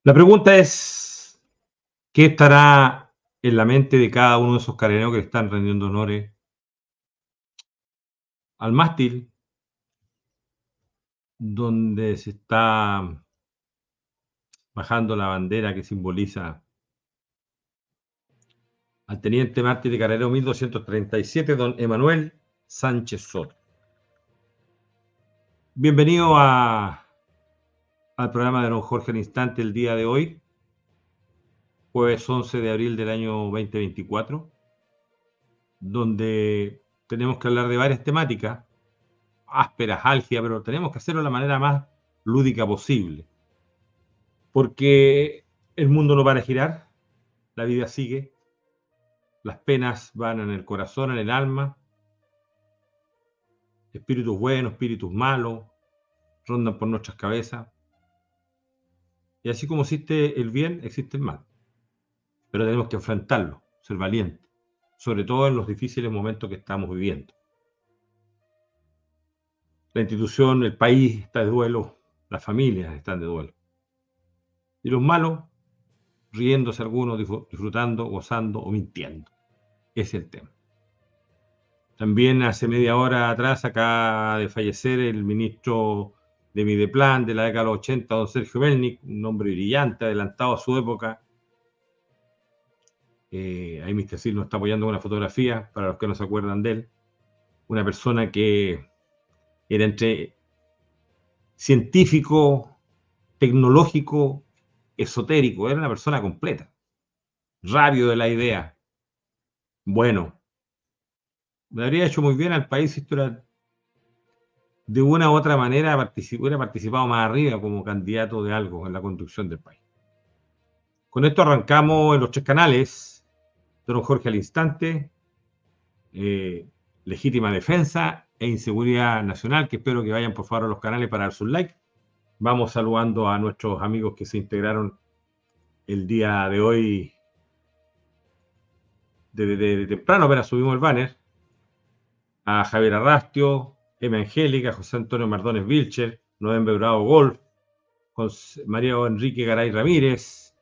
La pregunta es, ¿qué estará en la mente de cada uno de esos carabineros que le están rendiendo honores al mástil donde se está bajando la bandera que simboliza al teniente mártir de Carabinero 1237, don Emanuel Sánchez Soto? Bienvenido al programa de don Jorge al Instante el día de hoy, jueves 11 de abril del año 2024, donde tenemos que hablar de varias temáticas ásperas, álgidas, pero tenemos que hacerlo de la manera más lúdica posible. Porque el mundo no para de girar, la vida sigue, las penas van en el corazón, en el alma, espíritus buenos, espíritus malos, rondan por nuestras cabezas. Y así como existe el bien, existe el mal. Pero tenemos que enfrentarlo, ser valientes, sobre todo en los difíciles momentos que estamos viviendo. La institución, el país está de duelo, las familias están de duelo. Y los malos, riéndose algunos, disfrutando, gozando o mintiendo. Ese es el tema. También hace media hora atrás acaba de fallecer el ministro de Mideplan de la década de los 80, don Sergio Melnik, un hombre brillante, adelantado a su época. Ahí Mr. Sil nos está apoyando con una fotografía, para los que no se acuerdan de él. Una persona que era entre científico, tecnológico, esotérico, era una persona completa, rabio de la idea. Bueno, me habría hecho muy bien al país si estuviera de una u otra manera hubiera participado más arriba como candidato de algo en la conducción del país. Con esto arrancamos en los tres canales. Don Jorge al Instante, Legítima Defensa e Inseguridad Nacional, que espero que vayan por favor a los canales para dar sus like. Vamos saludando a nuestros amigos que se integraron el día de hoy de temprano, apenas subimos el banner. A Javier Arrastio, Emma Angélica, José Antonio Mardones Vilcher, November Bravo Golf, María Enrique Garay Ramírez,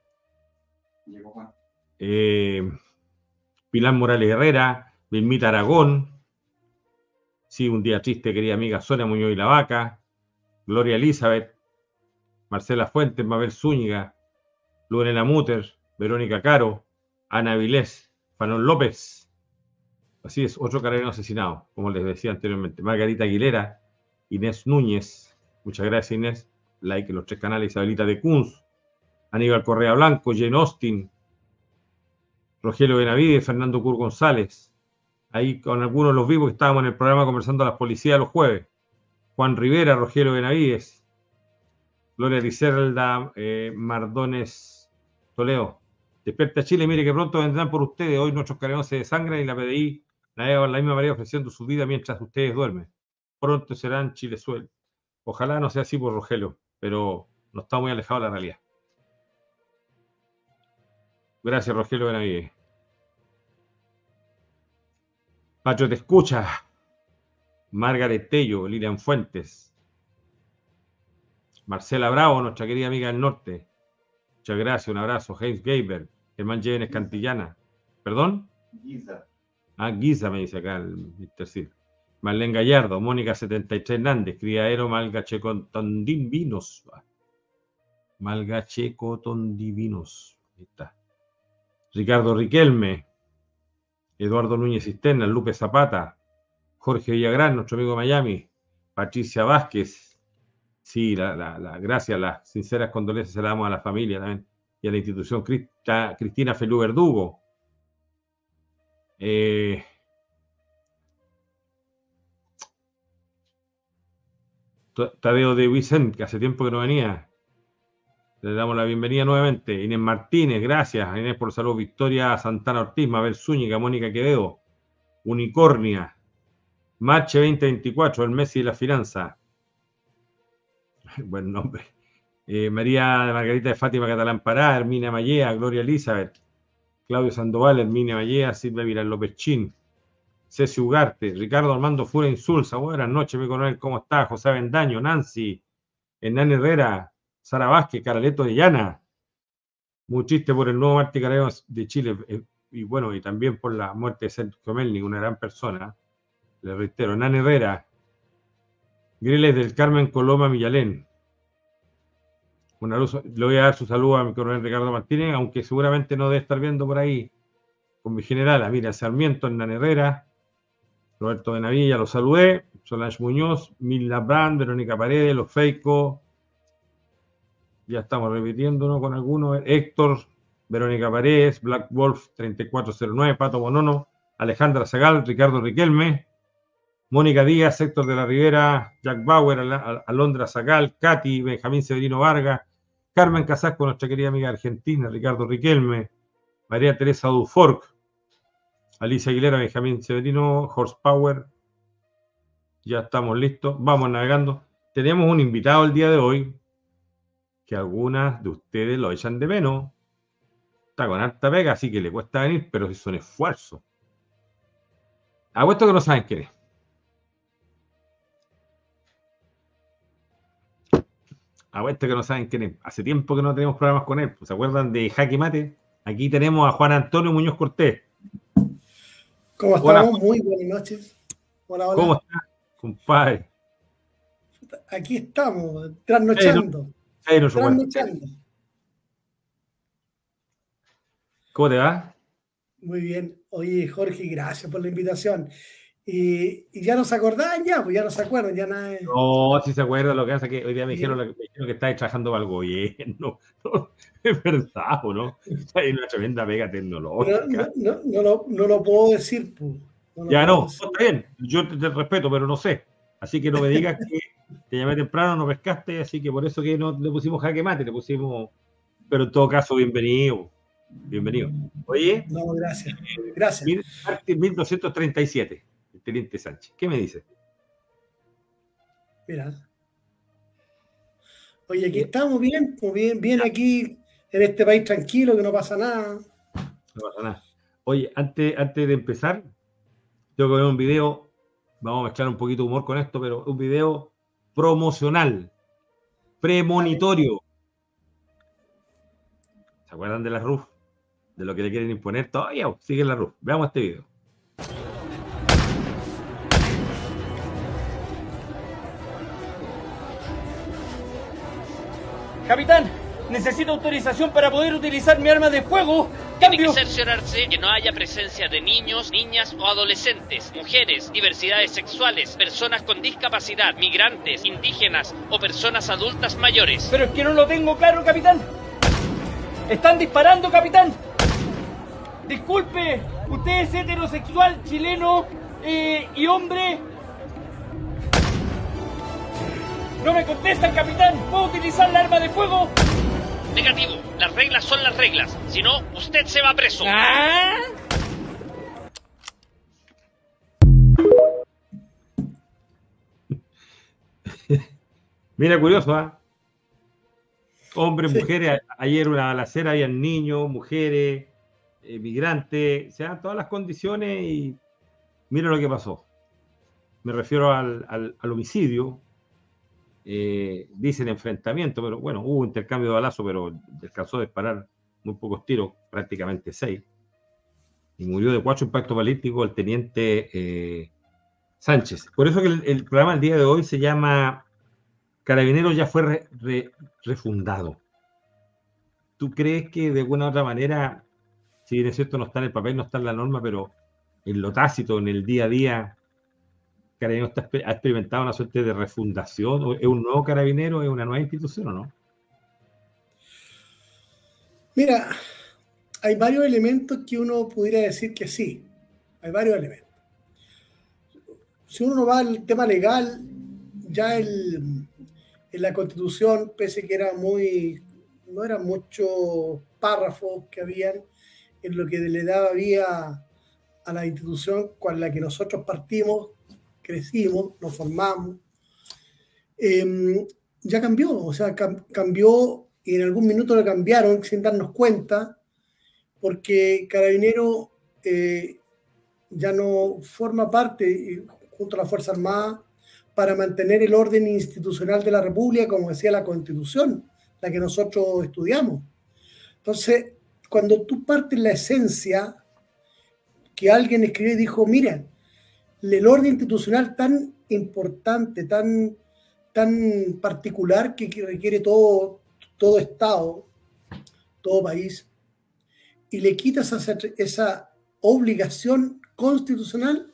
Pilar Morales Herrera, Vilmita Aragón, sí, un día triste, querida amiga Sonia Muñoz y la Vaca, Gloria Elizabeth, Marcela Fuentes, Mabel Zúñiga, Lorena Muter, Verónica Caro, Ana Vilés, Fanón López, así es, otro carabinero asesinado, como les decía anteriormente, Margarita Aguilera, Inés Núñez, muchas gracias Inés, like en los tres canales, Isabelita de Kunz, Aníbal Correa Blanco, Jane Austen, Rogelio Benavides, Fernando Cur González, ahí con algunos los vivos que estábamos en el programa conversando a las policías los jueves, Juan Rivera, Rogelio Benavides, Gloria Rizelda, Mardones Toledo. Despierta Chile, mire que pronto vendrán por ustedes, hoy nuestros carabineros se desangran y la PDI navega en la misma marea ofreciendo su vida mientras ustedes duermen. Pronto serán Chilezuelos. Ojalá no sea así por Rogelio, pero no está muy alejado de la realidad. Gracias, Rogelio Benavides. Pacho te escucha. Margaret Tello, Lilian Fuentes, Marcela Bravo, nuestra querida amiga del norte. Muchas gracias, un abrazo. James Gaber, Germán Jévenes Cantillana. ¿Perdón? Giza. Ah, Guisa me dice acá el Mr. Sil. Marlene Gallardo, Mónica 73 Hernández, Criadero Malgachecotondivinos. Malgachecotondivinos. Ahí está. Ricardo Riquelme, Eduardo Núñez Cisterna, Lupe Zapata, Jorge Villagrán, nuestro amigo de Miami, Patricia Vázquez. Sí, gracias, las sinceras condolencias se las damos a la familia también y a la institución. Cristina Felú Verdugo. Tadeo de Vicente, que hace tiempo que no venía. Le damos la bienvenida nuevamente. Inés Martínez, gracias. Inés por salud. Victoria Santana Ortiz, Mabel Zúñiga, Mónica Quevedo, Unicornia, Marche 2024, el Messi y la finanza. Buen nombre. María Margarita de Fátima Catalán Pará, Hermina Mallea, Gloria Elizabeth, Claudio Sandoval, Hermina Mallea, Silvia Viral López Chin, Ceci Ugarte, Ricardo Armando Fura Insulza, buenas noches, mi coronel, ¿cómo está? José Avendaño, Nancy, Hernán Herrera, Sara Vázquez, Caraleto de Llana, muy triste por el nuevo mártir Carabineros de Chile, y bueno, y también por la muerte de Sergio Melnik, una gran persona. Le reitero, Nan Herrera, Greles del Carmen Coloma Millalén. Le voy a dar su saludo a mi coronel Ricardo Martínez, aunque seguramente no debe estar viendo por ahí con mi general, a Miriam Sarmiento, Hernán Herrera, Roberto Benavilla, lo saludé, Solange Muñoz, Milna Brand, Verónica Paredes, Los Feico, ya estamos repitiéndonos con algunos, Héctor, Verónica Paredes, Black Wolf 3409, Pato Bonono, Alejandra Zagal, Ricardo Riquelme, Mónica Díaz, Héctor de la Rivera, Jack Bauer, Alondra Zagal, Katy, Benjamín Severino Vargas, Carmen Casasco, nuestra querida amiga argentina, Ricardo Riquelme, María Teresa Dufork, Alicia Aguilera, Benjamín Severino, Horsepower. Ya estamos listos, vamos navegando. Tenemos un invitado el día de hoy que algunas de ustedes lo echan de menos. Está con harta pega, así que le cuesta venir, pero es un esfuerzo. Apuesto que no saben quién es. Apuesto que no saben quién es. Hace tiempo que no tenemos programas con él. ¿Se acuerdan de Jaque Mate? Aquí tenemos a Juan Antonio Muñoz Cortés. ¿Cómo estamos? Hola. Muy buenas noches. Hola, hola. ¿Cómo estás, compadre? Aquí estamos, trasnochando. Trasnochando. ¿Cómo te va? Muy bien. Oye, Jorge, gracias por la invitación. Y ya no se acordaban, pues ya no se acuerdan, ya nada. No, sí se acuerdan, lo que pasa es que hoy día me dijeron que estáis trabajando para el gobierno. No, es verdad, ¿o no? Hay una tremenda pega tecnológica. No lo puedo decir, pues. No, está bien, yo te respeto, pero no sé. Así que no me digas que te llamé temprano, no pescaste, así que por eso que no le pusimos Jaque Mate, le pusimos. Pero en todo caso, bienvenido. Bienvenido. Oye. No, gracias. Gracias. 1237, el teniente Sánchez. ¿Qué me dice? Mira. Oye, aquí estamos bien, bien aquí en este país tranquilo, que no pasa nada. No pasa nada. Oye, antes de empezar, tengo que ver un video, vamos a mezclar un poquito de humor con esto, pero un video promocional, premonitorio. ¿Se acuerdan de la RUF? De lo que le quieren imponer todavía, sigue la RUF. Veamos este video. Capitán, necesito autorización para poder utilizar mi arma de fuego. Tiene que cerciorarse que no haya presencia de niños, niñas o adolescentes, mujeres, diversidades sexuales, personas con discapacidad, migrantes, indígenas o personas adultas mayores. Pero es que no lo tengo claro, capitán. Están disparando, capitán. Disculpe, usted es heterosexual, chileno y hombre. No me contestan, capitán. ¿Puedo utilizar la arma de fuego? Negativo. Las reglas son las reglas. Si no, usted se va preso. ¿Ah? Mira, curioso, ¿ah? Hombres, mujeres. Ayer una balacera, habían niños, mujeres, migrantes. Se dan todas las condiciones y mira lo que pasó. Me refiero al homicidio. Dicen enfrentamiento, pero bueno, hubo intercambio de balazos, pero alcanzó a disparar muy pocos tiros, prácticamente 6, y murió de 4 impactos balísticos el teniente Sánchez. Por eso que el programa del día de hoy se llama Carabineros ya fue refundado. ¿Tú crees que de alguna u otra manera, si bien es cierto, no está en el papel, no está en la norma, pero en lo tácito, en el día a día, Carabineros ha experimentado una suerte de refundación? ¿Es un nuevo Carabinero? ¿Es una nueva institución o no? Mira, hay varios elementos que uno pudiera decir que sí. Hay varios elementos. Si uno va al tema legal, ya en la Constitución, pese que no eran muchos párrafos que habían en lo que le daba vía a la institución con la que nosotros partimos, crecimos, nos formamos, ya cambió, o sea, cambió y en algún minuto lo cambiaron sin darnos cuenta, porque Carabinero ya no forma parte, junto a la Fuerza Armada, para mantener el orden institucional de la República, como decía la Constitución, la que nosotros estudiamos. Entonces, cuando tú partes la esencia que alguien escribió y dijo, miren, el orden institucional tan importante, tan particular que requiere todo Estado, todo país, y le quitas esa obligación constitucional,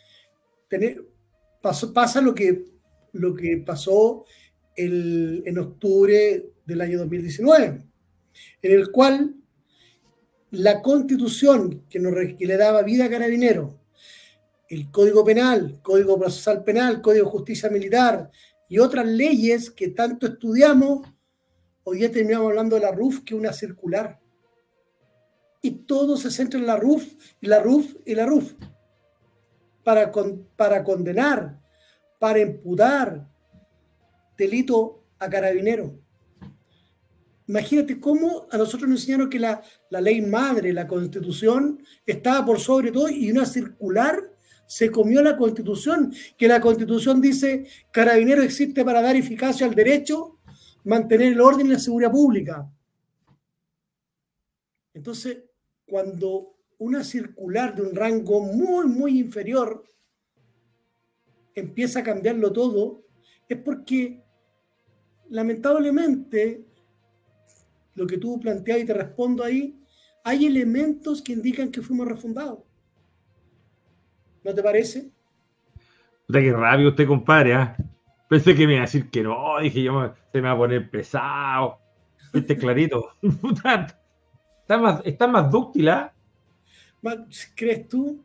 pasa lo que pasó en octubre del año 2019, en el cual la Constitución que le daba vida a Carabineros, el Código Penal, Código Procesal Penal, Código de Justicia Militar y otras leyes que tanto estudiamos, hoy día terminamos hablando de la RUF, que es una circular. Y todo se centra en la RUF, y la RUF, y la RUF. Para condenar, para imputar delito a Carabineros. Imagínate cómo a nosotros nos enseñaron que la ley madre, la Constitución, estaba por sobre todo, y una circular se comió la Constitución, que la Constitución dice Carabineros existe para dar eficacia al derecho, mantener el orden y la seguridad pública. Entonces, cuando una circular de un rango muy, muy inferior empieza a cambiarlo todo, es porque, lamentablemente, lo que tú planteas y te respondo ahí, hay elementos que indican que fuimos refundados. ¿No te parece? Puta, qué rápido usted, compadre, ¿eh? Pensé que me iba a decir que no, dije yo, se me va a poner pesado. Viste clarito. Puta, está más dúctil, ¿ah? ¿Crees tú?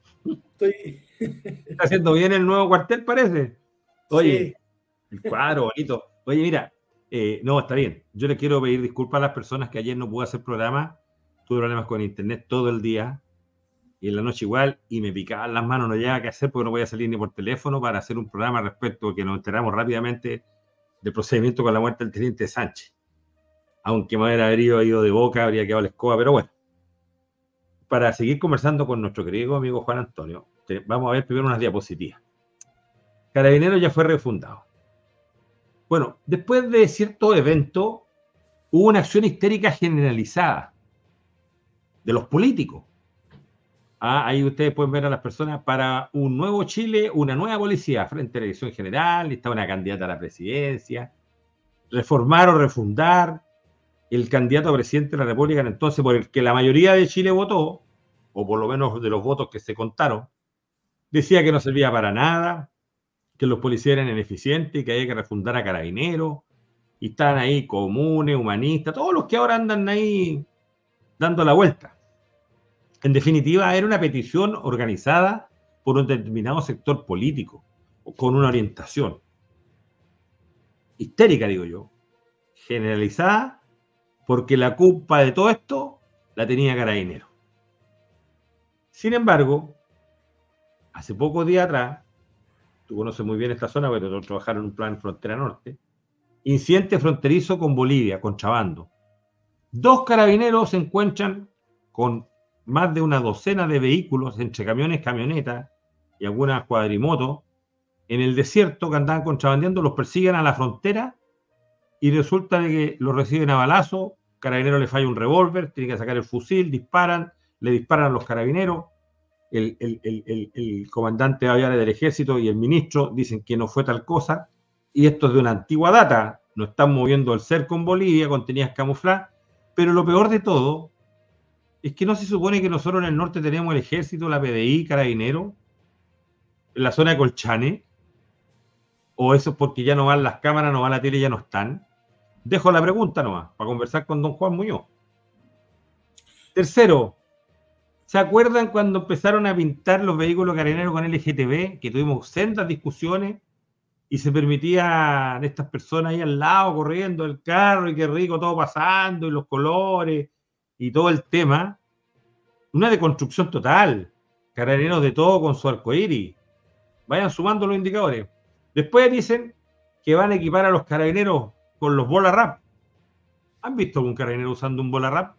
Está haciendo bien el nuevo cuartel, parece. Oye, sí. El cuadro bonito. Oye, mira, no, está bien. Yo le quiero pedir disculpas a las personas que ayer no pude hacer programa. Tuve problemas con internet todo el día. Y en la noche igual, y me picaban las manos, no llegaba qué hacer porque no podía salir ni por teléfono para hacer un programa respecto a que nos enteramos rápidamente del procedimiento con la muerte del teniente Sánchez. Aunque me hubiera ido de boca, habría quedado la escoba, pero bueno. Para seguir conversando con nuestro querido amigo Juan Antonio, vamos a ver primero unas diapositivas. Carabineros ya fue refundado. Bueno, después de cierto evento, hubo una acción histérica generalizada de los políticos. Ahí ustedes pueden ver a las personas para un nuevo Chile, una nueva policía frente a la elección general, estaba una candidata a la presidencia, reformar o refundar, el candidato a presidente de la República entonces por el que la mayoría de Chile votó, o por lo menos de los votos que se contaron, decía que no servía para nada, que los policías eran ineficientes y que había que refundar a Carabineros, y estaban ahí comunes, humanistas, todos los que ahora andan ahí dando la vuelta. En definitiva, era una petición organizada por un determinado sector político, o con una orientación histérica, digo yo, generalizada, porque la culpa de todo esto la tenía Carabineros. Sin embargo, hace pocos días atrás, tú conoces muy bien esta zona, porque nosotros trabajamos en un plan frontera norte, incidente fronterizo con Bolivia, contrabando. 2 carabineros se encuentran con más de una docena de vehículos, entre camiones, camionetas y algunas cuadrimotos, en el desierto que andaban contrabandeando, los persiguen a la frontera y resulta de que los reciben a balazo, Carabineros le falla un revólver, tienen que sacar el fusil, le disparan a los carabineros, el comandante aviario del ejército y el ministro dicen que no fue tal cosa, y esto es de una antigua data, nos están moviendo el cerco en Bolivia, contenías camufladas, pero lo peor de todo es que no se supone que nosotros en el norte tenemos el ejército, la PDI, Carabineros, en la zona de Colchane, o eso es porque ya no van las cámaras, no va la tele, ya no están. Dejo la pregunta nomás, para conversar con don Juan Muñoz. Tercero, ¿se acuerdan cuando empezaron a pintar los vehículos Carabineros con LGTB? Que tuvimos sendas discusiones y se permitían estas personas ahí al lado corriendo el carro y qué rico todo pasando y los colores y todo el tema. Una deconstrucción total. Carabineros de todo con su arcoíris. Vayan sumando los indicadores. Después dicen que van a equipar a los carabineros con los bola rap. ¿Han visto algún carabinero usando un bola rap?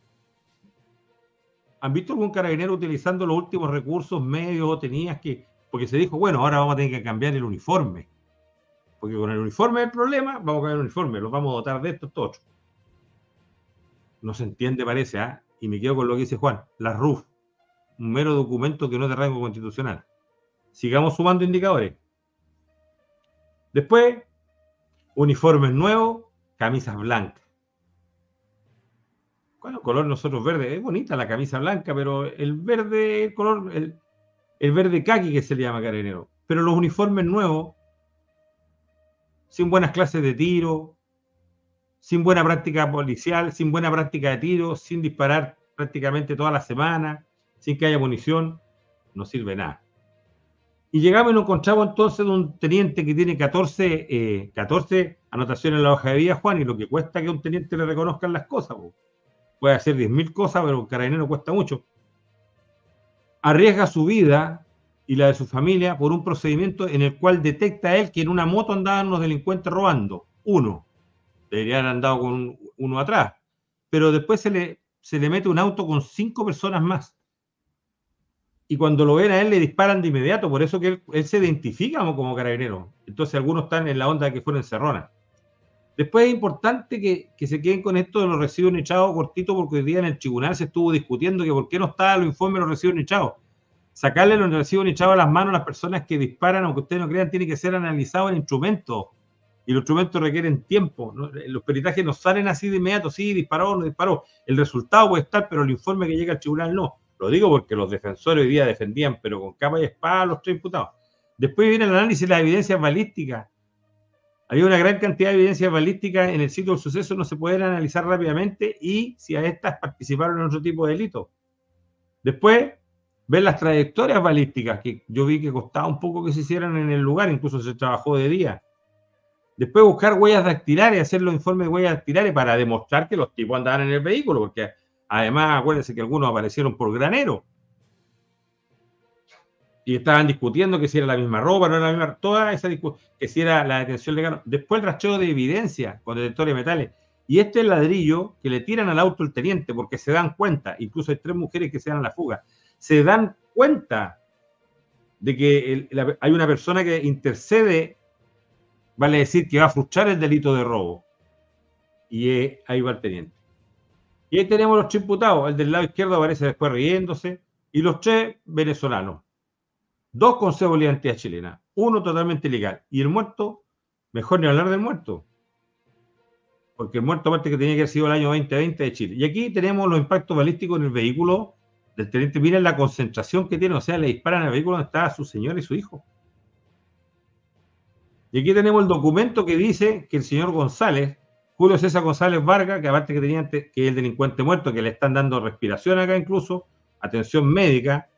¿Han visto algún carabinero utilizando los últimos recursos, medios o tenías que...? Porque se dijo, bueno, ahora vamos a tener que cambiar el uniforme. Porque con el uniforme es el problema, vamos a cambiar el uniforme, los vamos a dotar de esto, todo otro. no se entiende, parece, ¿ah? Y me quedo con lo que dice Juan, la RUF, un mero documento que no es de rango constitucional. Sigamos sumando indicadores. Después, uniformes nuevos, camisas blancas. Bueno, color nosotros verde, es bonita la camisa blanca, pero el verde, el color, el verde caqui que se le llama carabinero. Pero los uniformes nuevos, sin buenas clases de tiro, sin buena práctica policial, sin buena práctica de tiro, sin disparar prácticamente toda la semana, sin que haya munición, no sirve nada. Y llegamos y nos encontramos entonces de un teniente que tiene 14 anotaciones en la hoja de vida, Juan, y lo que cuesta que a un teniente le reconozcan las cosas. Puede hacer 10.000 cosas, pero un carabinero cuesta mucho. Arriesga su vida y la de su familia por un procedimiento en el cual detecta él que en una moto andaban los delincuentes robando. Uno. Deberían haber andado con uno atrás. Pero después se le mete un auto con 5 personas más. Y cuando lo ven a él le disparan de inmediato. Por eso que él se identifica como carabinero. Entonces algunos están en la onda de que fueron encerronas. Después es importante que se queden con esto de los residuos nichados cortito, porque hoy día en el tribunal se estuvo discutiendo que por qué no estaban los informes de los residuos nichados. Sacarle los residuos nichados a las manos a las personas que disparan, aunque ustedes no crean, tiene que ser analizado en instrumentos. Y los instrumentos requieren tiempo, ¿no? Los peritajes no salen así de inmediato, sí, disparó, no disparó. El resultado puede estar, pero el informe que llega al tribunal no. Lo digo porque los defensores hoy día defendían, pero con capa y espada, a los 3 imputados. Después viene el análisis de las evidencias balísticas. Había una gran cantidad de evidencias balísticas en el sitio del suceso, no se pueden analizar rápidamente y si a estas participaron en otro tipo de delito. Después, ver las trayectorias balísticas, que yo vi que costaba un poco que se hicieran en el lugar, incluso se trabajó de día. Después, buscar huellas dactilares, hacer los informes de huellas dactilares para demostrar que los tipos andaban en el vehículo, porque además, acuérdense que algunos aparecieron por granero. Y estaban discutiendo que si era la misma ropa, no era la misma, toda esa discusión, que si era la detención legal. Después el rastreo de evidencia con detectores de metales. Y este es el ladrillo que le tiran al auto el teniente, porque se dan cuenta, incluso hay 3 mujeres que se dan a la fuga, se dan cuenta de que hay una persona que intercede, vale decir que va a frustrar el delito de robo. Y ahí va el teniente. Y ahí tenemos los 3 imputados. El del lado izquierdo aparece después riéndose, y los 3 venezolanos. 2 con cédula de identidad chilena, 1 totalmente ilegal. Y el muerto, mejor ni hablar del muerto. Porque el muerto, aparte que tenía que haber sido el año 2020 de Chile. Y aquí tenemos los impactos balísticos en el vehículo del teniente. Miren la concentración que tiene, o sea, le disparan al vehículo donde estaba su señora y su hijo. Y aquí tenemos el documento que dice que el señor González, Julio César González Vargas, que aparte que tenía que es el delincuente muerto, que le están dando respiración acá incluso, atención médica,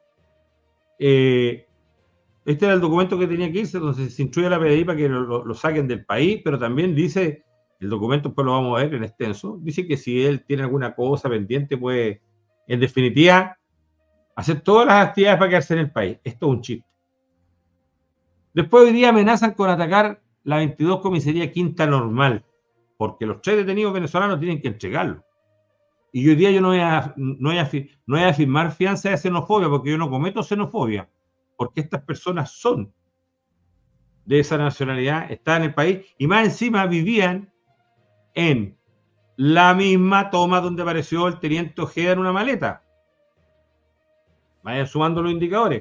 este era el documento que tenía que irse, entonces se instruye a la PDI para que lo saquen del país, pero también dice, el documento pues lo vamos a ver en extenso, dice que si él tiene alguna cosa pendiente, puede, en definitiva, hacer todas las actividades para quedarse en el país. Esto es un chiste. Después hoy día amenazan con atacar la 22 Comisaría Quinta Normal, porque los 3 detenidos venezolanos tienen que entregarlo. Y hoy día yo no voy a firmar fianza de xenofobia, porque yo no cometo xenofobia. Porque estas personas son de esa nacionalidad, están en el país, y más encima vivían en la misma toma donde apareció el teniente Ojeda en una maleta. Vayan sumando los indicadores.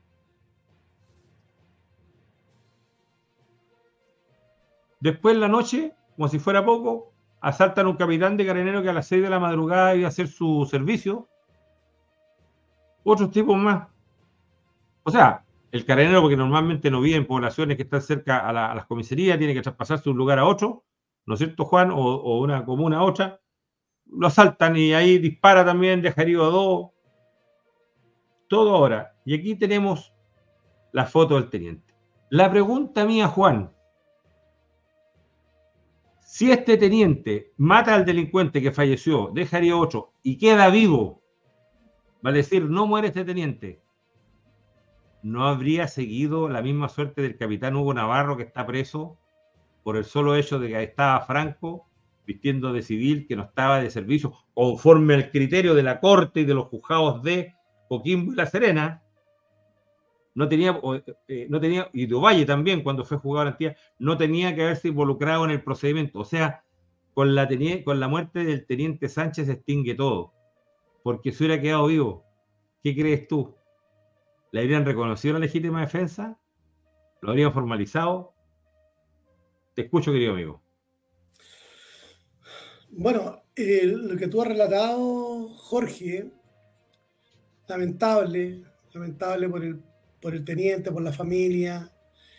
Después en la noche, como si fuera poco, asaltan a un capitán de carabineros que a las 6 de la madrugada iba a hacer su servicio. Otros tipos más. O sea, el carabinero, porque normalmente no vive en poblaciones que están cerca a las comisarías, tiene que traspasarse de un lugar a otro, ¿no es cierto, Juan? O una comuna a otra. Lo asaltan y ahí dispara también, deja herido a 2. Todo ahora. Y aquí tenemos la foto del teniente. La pregunta mía, Juan, si este teniente mata al delincuente que falleció, deja herido a 8 y queda vivo, vale decir, no muere este teniente, ¿no habría seguido la misma suerte del capitán Hugo Navarro, que está preso por el solo hecho de que estaba Franco vistiendo de civil, que no estaba de servicio, conforme al criterio de la Corte y de los juzgados de Coquimbo y La Serena? No tenía, y de Ovalle también, cuando fue juzgado en Antilla, no tenía que haberse involucrado en el procedimiento. O sea, con la muerte del teniente Sánchez se extingue todo. Porque si hubiera quedado vivo, ¿qué crees tú? ¿Le habrían reconocido la legítima defensa? ¿Lo habrían formalizado? Te escucho, querido amigo. Bueno, lo que tú has relatado, Jorge, lamentable por el teniente, por la familia.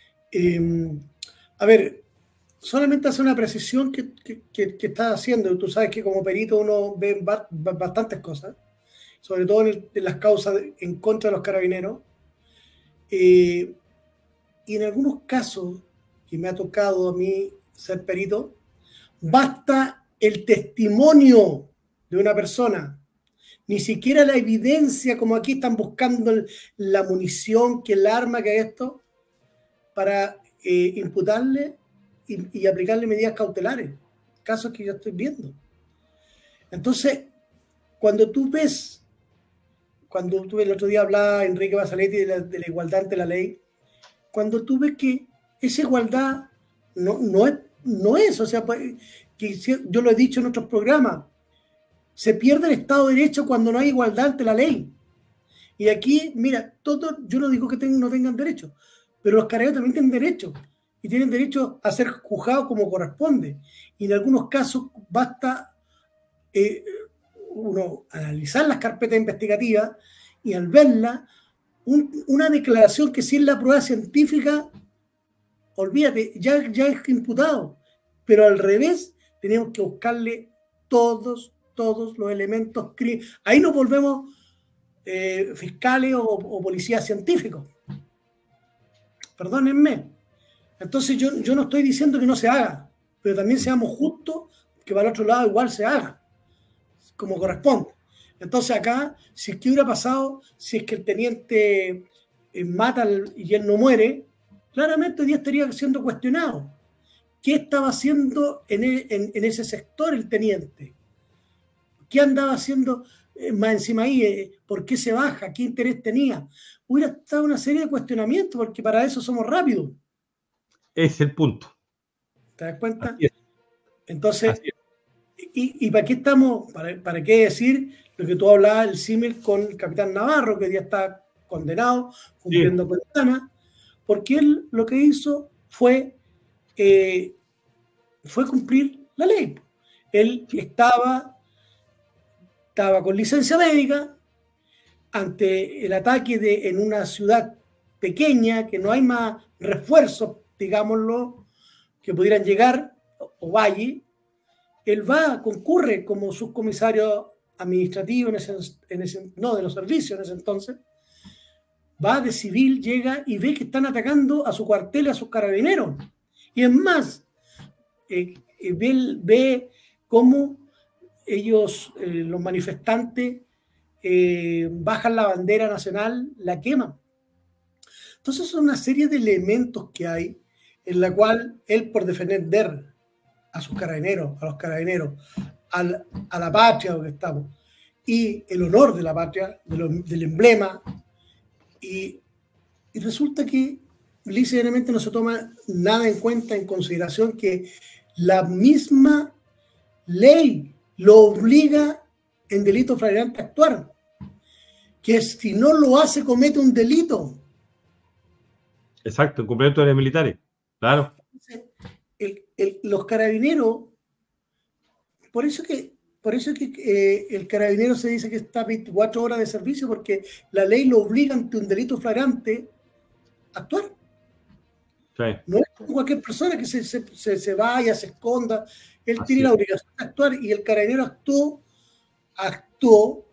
A ver, solamente hace una precisión que estás haciendo. Tú sabes que como perito uno ve bastantes cosas, sobre todo en las causas en contra de los carabineros. Y en algunos casos que me ha tocado a mí ser perito, basta el testimonio de una persona, ni siquiera la evidencia, como aquí están buscando la munición, que el arma, que esto, para imputarle y aplicarle medidas cautelares, casos que yo estoy viendo. Entonces, cuando tú ves el otro día hablaba Enrique Basaletti de la igualdad ante la ley, cuando tú ves que esa igualdad no es, o sea, que yo lo he dicho en otros programas, se pierde el Estado de Derecho cuando no hay igualdad ante la ley. Y aquí, mira, yo no digo que no tengan derecho, pero los carabineros también tienen derecho, y tienen derecho a ser juzgados como corresponde. Y en algunos casos basta uno analizar las carpetas investigativas y al verla, una declaración que si es la prueba científica, olvídate, ya es imputado. Pero al revés, tenemos que buscarle todos los elementos. Ahí nos volvemos fiscales o policías científicos. Perdónenme. Entonces yo no estoy diciendo que no se haga, pero también seamos justos, que para el otro lado igual se haga, como corresponde. Entonces acá, si es que hubiera pasado, si es que el teniente mata y él no muere, claramente hoy día estaría siendo cuestionado. ¿Qué estaba haciendo en ese sector el teniente? ¿Qué andaba haciendo más encima ahí? ¿Por qué se baja? ¿Qué interés tenía? Hubiera estado una serie de cuestionamientos, porque para eso somos rápidos. Es el punto. ¿Te das cuenta? Así es. Entonces, Así es. ¿Y para qué estamos? ¿Para qué decir lo que tú hablabas, el símil con el capitán Navarro, que hoy día está condenado, cumpliendo condena? Porque él lo que hizo fue cumplir la ley. Él estaba con licencia médica ante el ataque en una ciudad pequeña, que no hay más refuerzos, digámoslo, que pudieran llegar, o valle. Él concurre como subcomisario administrativo no, de los servicios en ese entonces, va de civil, llega y ve que están atacando a su cuartel y a sus carabineros. Y es más, ve cómo ellos, los manifestantes, bajan la bandera nacional, la queman. Entonces son una serie de elementos que hay en la cual él, por defender a sus carabineros, a los carabineros, a la patria donde estamos, y el honor de la patria, del emblema, y resulta que lisa y llanamente no se toma nada en cuenta, en consideración, que la misma ley lo obliga en delito flagrante a actuar, que si no lo hace comete un delito. Exacto, en cumplimiento de los militares, claro. Los carabineros, por eso que el carabinero se dice que está 24 horas de servicio, porque la ley lo obliga ante un delito flagrante a actuar. Sí. No es como cualquier persona que se vaya, se esconda. Él tiene la obligación de actuar, y el carabinero actuó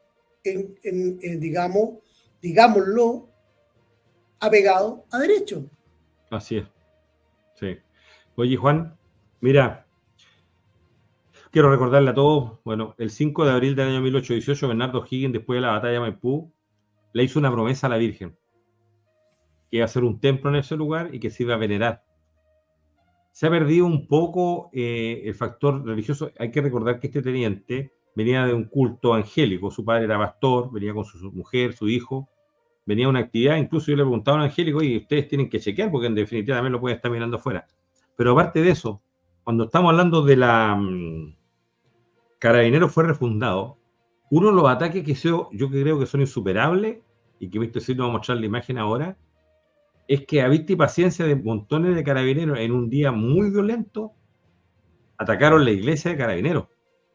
digámoslo, apegado a derecho. Así es. Sí. Oye, Juan, mira, quiero recordarle a todos, bueno, el 5 de abril del año 1818, Bernardo O'Higgins, después de la batalla de Maipú, le hizo una promesa a la Virgen, que iba a hacer un templo en ese lugar y que se iba a venerar. Se ha perdido un poco el factor religioso. Hay que recordar que este teniente venía de un culto angélico, su padre era pastor, venía con su mujer, su hijo, venía a una actividad, incluso yo le preguntaba a un angélico, y ustedes tienen que chequear, porque en definitiva también lo pueden estar mirando afuera. Pero aparte de eso, cuando estamos hablando de la Carabineros fue refundado, uno de los ataques que yo creo que son insuperables, y que Víctor sí nos va a mostrar la imagen ahora, es que a vista y paciencia de montones de carabineros en un día muy violento, atacaron la iglesia de Carabineros.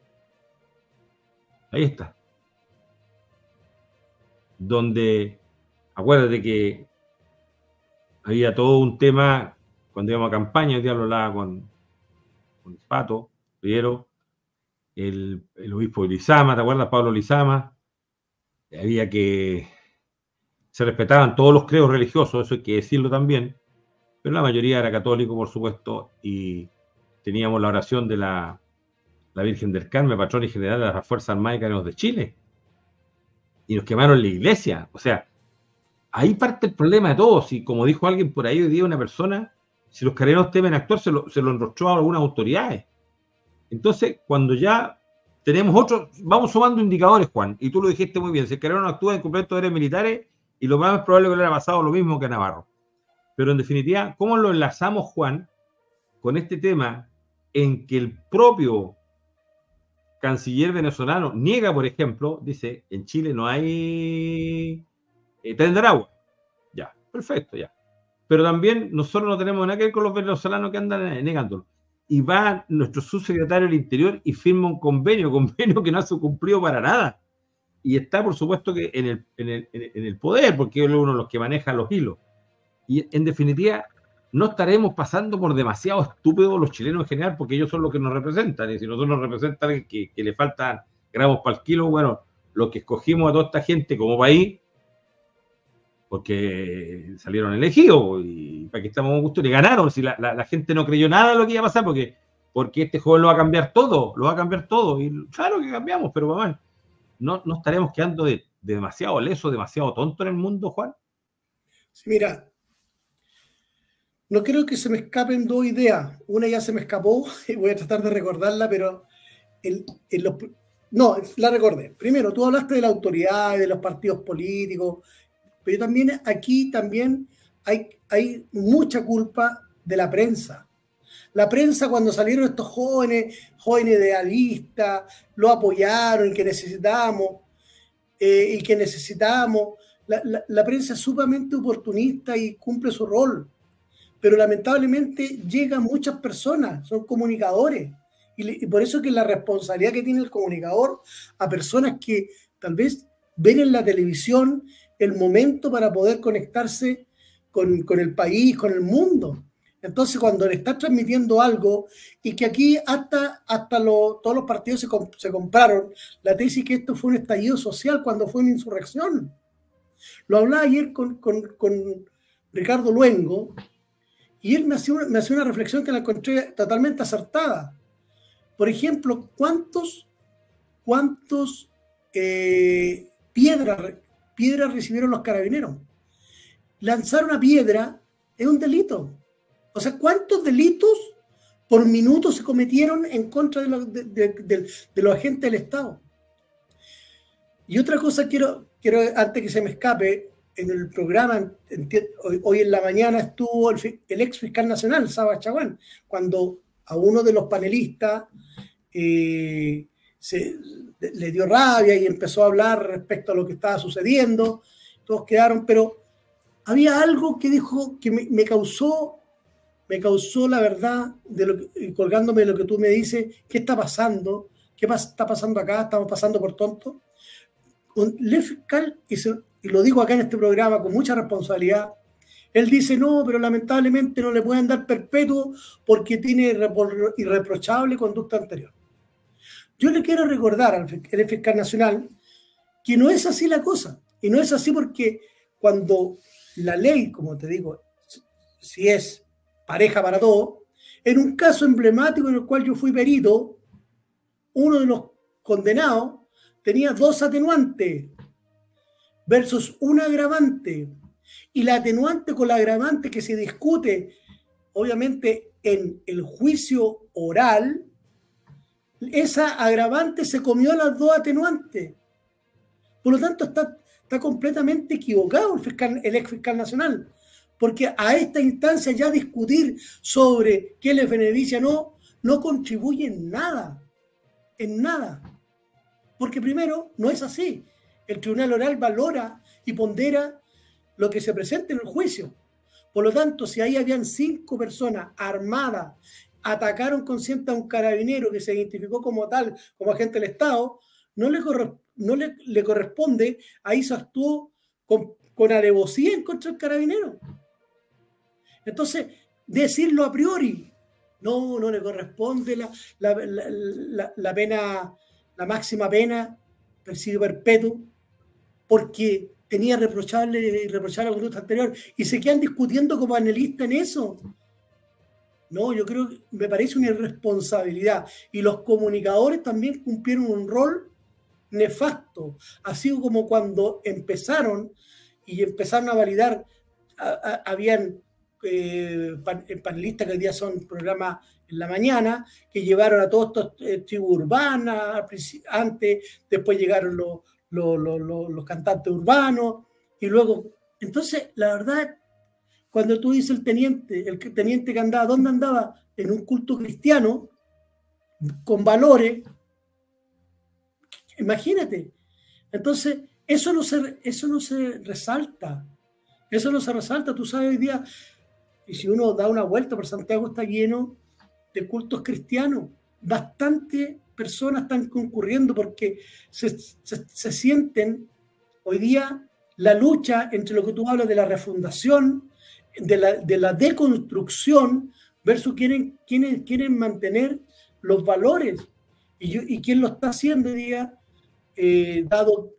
Ahí está. Donde, acuérdate que había todo un tema, cuando íbamos a campaña, el día lo hablaba con el Pato, Riero, el obispo de Lizama, ¿te acuerdas? Pablo Lizama. Había que... Se respetaban todos los credos religiosos, eso hay que decirlo también, pero la mayoría era católico, por supuesto, y teníamos la oración de la Virgen del Carmen, patrona y general de las Fuerzas Armadas y Carabineros de Chile. Y nos quemaron la iglesia. O sea, ahí parte el problema de todos. Y como dijo alguien por ahí hoy día, una persona, si los carabineros temen actuar, se lo enrostró a algunas autoridades. Entonces, cuando ya tenemos otros, vamos sumando indicadores, Juan, y tú lo dijiste muy bien, si el carabinero no actúa en cumplimiento de deberes militares, y lo más probable es que le haya pasado lo mismo que a Navarro. Pero en definitiva, ¿cómo lo enlazamos, Juan, con este tema en que el propio canciller venezolano niega, por ejemplo, dice, en Chile no hay tren de Aragua? Ya, perfecto, ya. Pero también nosotros no tenemos nada que ver con los venezolanos que andan negándolo. Y va nuestro subsecretario del Interior y firma un convenio que no ha sido cumplido para nada. Y está, por supuesto, que en el poder, porque es uno de los que maneja los hilos. Y, en definitiva, no estaremos pasando por demasiado estúpidos los chilenos en general, porque ellos son los que nos representan. Y si nosotros nos representan que le faltan gramos para el kilo, bueno, lo que escogimos a toda esta gente como país, porque salieron elegidos, y para que estamos con gusto, y ganaron. Si la gente no creyó nada de lo que iba a pasar, porque este joven lo va a cambiar todo, y claro que cambiamos, pero mamá, ¿no estaremos quedando de demasiado leso, demasiado tonto en el mundo, Juan? Sí, mira, no creo que se me escapen dos ideas. Una ya se me escapó y voy a tratar de recordarla, pero no, la recordé. Primero, tú hablaste de la autoridad y de los partidos políticos, pero también aquí también hay mucha culpa de la prensa. La prensa, cuando salieron estos jóvenes idealistas, lo apoyaron y que necesitábamos, la prensa es sumamente oportunista y cumple su rol, pero lamentablemente llegan muchas personas, son comunicadores, y por eso que la responsabilidad que tiene el comunicador a personas que tal vez ven en la televisión el momento para poder conectarse con el país, con el mundo. Entonces, cuando le estás transmitiendo algo, y que aquí hasta todos los partidos se compraron la tesis que esto fue un estallido social cuando fue una insurrección. Lo hablaba ayer con Ricardo Luengo, y él me hacía una reflexión que la encontré totalmente acertada. Por ejemplo, ¿cuántos piedras recibieron los carabineros? Lanzar una piedra es un delito. O sea, ¿cuántos delitos por minuto se cometieron en contra de los agentes del Estado? Y otra cosa quiero, antes que se me escape, en el programa, hoy en la mañana estuvo el ex fiscal nacional, Saba Chaguán, cuando a uno de los panelistas le dio rabia y empezó a hablar respecto a lo que estaba sucediendo. Todos quedaron, pero había algo que dijo que me causó la verdad, colgándome de lo que tú me dices. ¿Qué está pasando? ¿Qué está pasando acá? ¿Estamos pasando por tontos? El fiscal, y lo digo acá en este programa con mucha responsabilidad, él dice, no, pero lamentablemente no le pueden dar perpetuo porque tiene irreprochable conducta anterior. Yo le quiero recordar al fiscal nacional que no es así la cosa, y no es así porque cuando la ley, como te digo, si es pareja para todo, en un caso emblemático en el cual yo fui perito, uno de los condenados tenía 2 atenuantes versus una agravante, y la atenuante con la agravante que se discute obviamente en el juicio oral, esa agravante se comió a las 2 atenuantes. Por lo tanto, está completamente equivocado el ex fiscal nacional, porque a esta instancia ya discutir sobre qué le beneficia o no, no contribuye en nada. Porque primero, no es así. El tribunal oral valora y pondera lo que se presenta en el juicio. Por lo tanto, si ahí habían 5 personas armadas, atacaron consciente a un carabinero que se identificó como tal, como agente del Estado, no le corresponde, ahí se actuó con alevosía en contra del carabinero. Entonces, decirlo a priori, no le corresponde la pena, la máxima pena, presidio perpetuo, porque tenía irreprochable conducta anterior, y se quedan discutiendo como panelistas en eso. No, yo creo que me parece una irresponsabilidad. Y los comunicadores también cumplieron un rol nefasto, así como cuando empezaron a validar, habían panelistas que hoy día son programas en la mañana, que llevaron a todos estos tribus urbanas antes, después llegaron los cantantes urbanos, y luego, entonces, la verdad, cuando tú dices el teniente que andaba, ¿dónde andaba? En un culto cristiano, con valores, imagínate. Entonces, eso no se resalta, tú sabes hoy día, y si uno da una vuelta por Santiago está lleno de cultos cristianos, bastantes personas están concurriendo porque se sienten hoy día la lucha entre lo que tú hablas de la refundación, de la deconstrucción, versus quieren mantener los valores. Y quién lo está haciendo hoy día, dado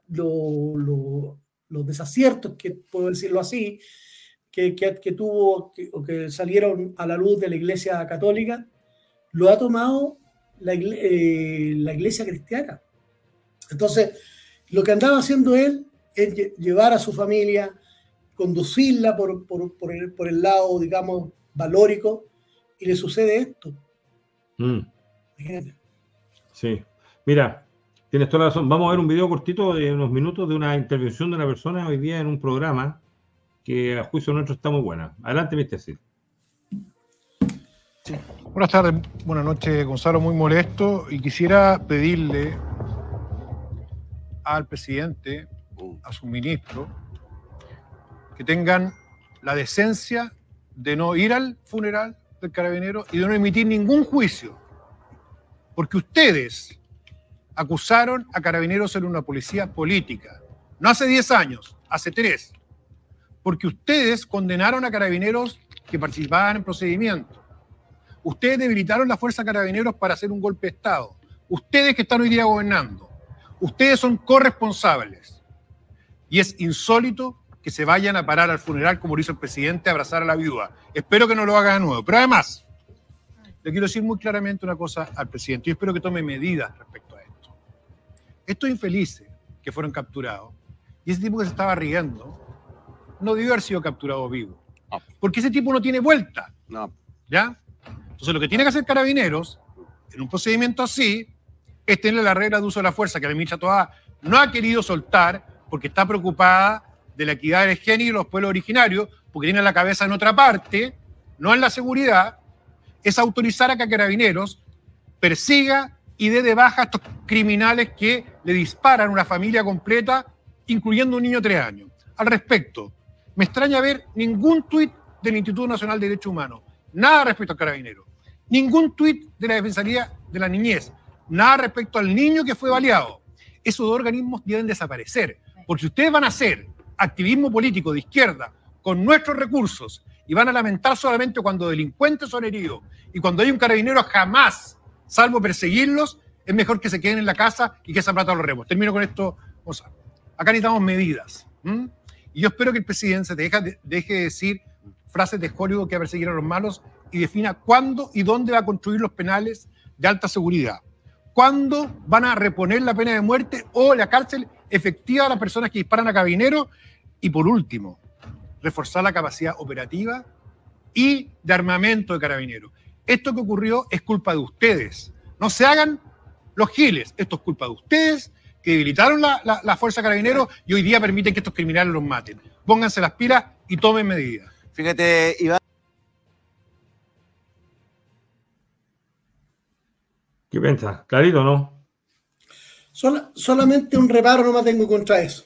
los desaciertos, que puedo decirlo así, que tuvo, o que salieron a la luz de la Iglesia Católica, lo ha tomado la Iglesia cristiana. Entonces, lo que andaba haciendo él es llevar a su familia, conducirla por el lado, digamos, valórico, y le sucede esto. Imagínate. Sí. Mira, tienes toda la razón. Vamos a ver un video cortito de unos minutos de una intervención de una persona hoy día en un programa que a juicio nuestro está muy buena. Adelante, Mr. Cid. Sí. Buenas tardes, buenas noches, Gonzalo, muy molesto, y quisiera pedirle al presidente, a su ministro, que tengan la decencia de no ir al funeral del carabinero y de no emitir ningún juicio, porque ustedes acusaron a Carabineros de ser una policía política, no hace 10 años, hace 3, porque ustedes condenaron a Carabineros que participaban en procedimientos. Ustedes debilitaron la fuerza Carabineros para hacer un golpe de Estado. Ustedes que están hoy día gobernando. Ustedes son corresponsables. Y es insólito que se vayan a parar al funeral como lo hizo el presidente, a abrazar a la viuda. Espero que no lo haga de nuevo. Pero además, le quiero decir muy claramente una cosa al presidente. Yo espero que tome medidas respecto a esto. Estos infelices que fueron capturados, y ese tipo que se estaba riendo, no debió haber sido capturado vivo. Porque ese tipo no tiene vuelta. ¿Ya? Entonces, lo que tiene que hacer Carabineros, en un procedimiento así, es tener la regla de uso de la fuerza que la ministra Toá no ha querido soltar porque está preocupada de la equidad del género y los pueblos originarios, porque tiene la cabeza en otra parte, no en la seguridad, es autorizar a que Carabineros persiga y dé de baja a estos criminales que le disparan a una familia completa, incluyendo un niño de 3 años. Al respecto, me extraña ver ningún tuit del Instituto Nacional de Derechos Humanos, nada respecto al Carabineros. Ningún tuit de la Defensoría de la Niñez, nada respecto al niño que fue baleado. Esos dos organismos deben desaparecer, porque si ustedes van a hacer activismo político de izquierda con nuestros recursos y van a lamentar solamente cuando delincuentes son heridos y cuando hay un carabinero jamás, salvo perseguirlos, es mejor que se queden en la casa y que esa plata lo remos. Termino con esto, Gonzalo. Acá necesitamos medidas. Y yo espero que el presidente se deje de decir frases de Hollywood que va a perseguir a los malos y defina cuándo y dónde va a construir los penales de alta seguridad. ¿Cuándo van a reponer la pena de muerte o la cárcel efectiva a las personas que disparan a Carabineros? Y por último, reforzar la capacidad operativa y de armamento de Carabineros. Esto que ocurrió es culpa de ustedes. No se hagan los giles. Esto es culpa de ustedes que debilitaron la fuerza Carabineros y hoy día permiten que estos criminales los maten. Pónganse las pilas y tomen medidas. Fíjate, Iván. ¿Qué piensas? ¿Clarito o no? Solamente un reparo no me tengo contra eso.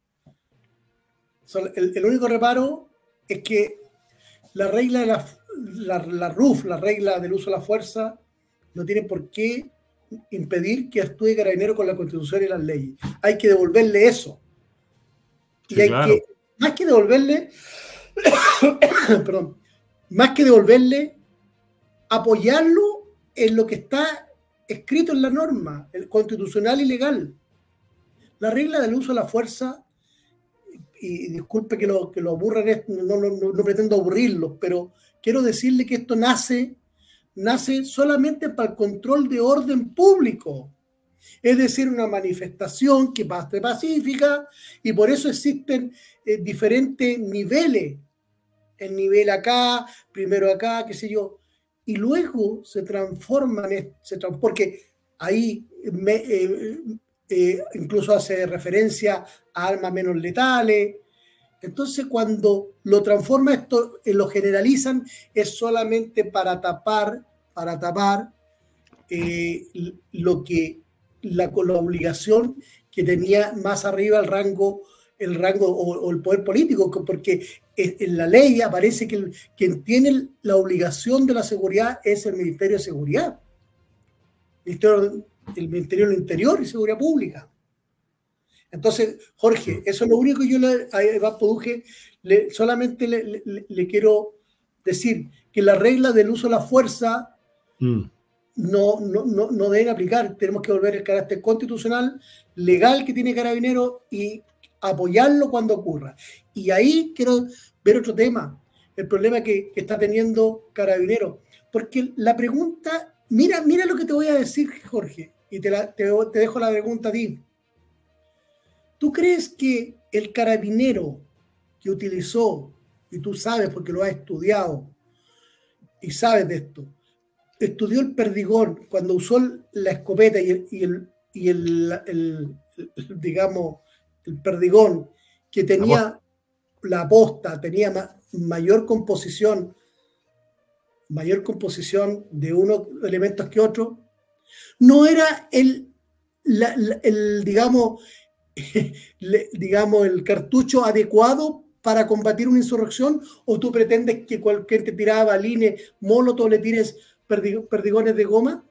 El único reparo es que la regla de la RUF, la regla del uso de la fuerza, no tiene por qué impedir que actúe Carabinero con la Constitución y las leyes. Hay que devolverle eso. Y Sí, hay claro. que, más que devolverle, perdón, más que devolverle, apoyarlo en lo que está escrito en la norma, el constitucional y legal. La regla del uso de la fuerza, y disculpe que lo aburran, no pretendo aburrirlos, pero quiero decirle que esto nace solamente para el control de orden público. Es decir, una manifestación que va a ser pacífica, y por eso existen diferentes niveles. El nivel acá, primero acá, qué sé yo, y luego se transforman, porque ahí incluso hace referencia a armas menos letales. Entonces, cuando lo transforma esto, lo generalizan, es solamente para tapar lo que la obligación que tenía más arriba el rango o el poder político, porque en la ley aparece que quien tiene la obligación de la seguridad es el Ministerio de Seguridad, el Ministerio del Interior y Seguridad Pública. Entonces, Jorge, eso es lo único que yo a Eva Produje solamente le quiero decir, que la regla del uso de la fuerza no deben aplicar. Tenemos que volver el carácter constitucional, legal que tiene Carabinero y apoyarlo cuando ocurra. Y ahí quiero ver otro tema, el problema que está teniendo Carabinero. Porque la pregunta, mira lo que te voy a decir, Jorge, y te dejo la pregunta a ti. ¿Tú crees que el carabinero que utilizó, y tú sabes porque lo has estudiado y sabes de esto, estudió el perdigón cuando usó la escopeta y el digamos, el perdigón que tenía la posta, tenía mayor composición de unos elementos que otros? ¿No era digamos, el cartucho adecuado para combatir una insurrección? ¿O tú pretendes que cualquier que tiraba balines, molotov, le tires perdigones de goma?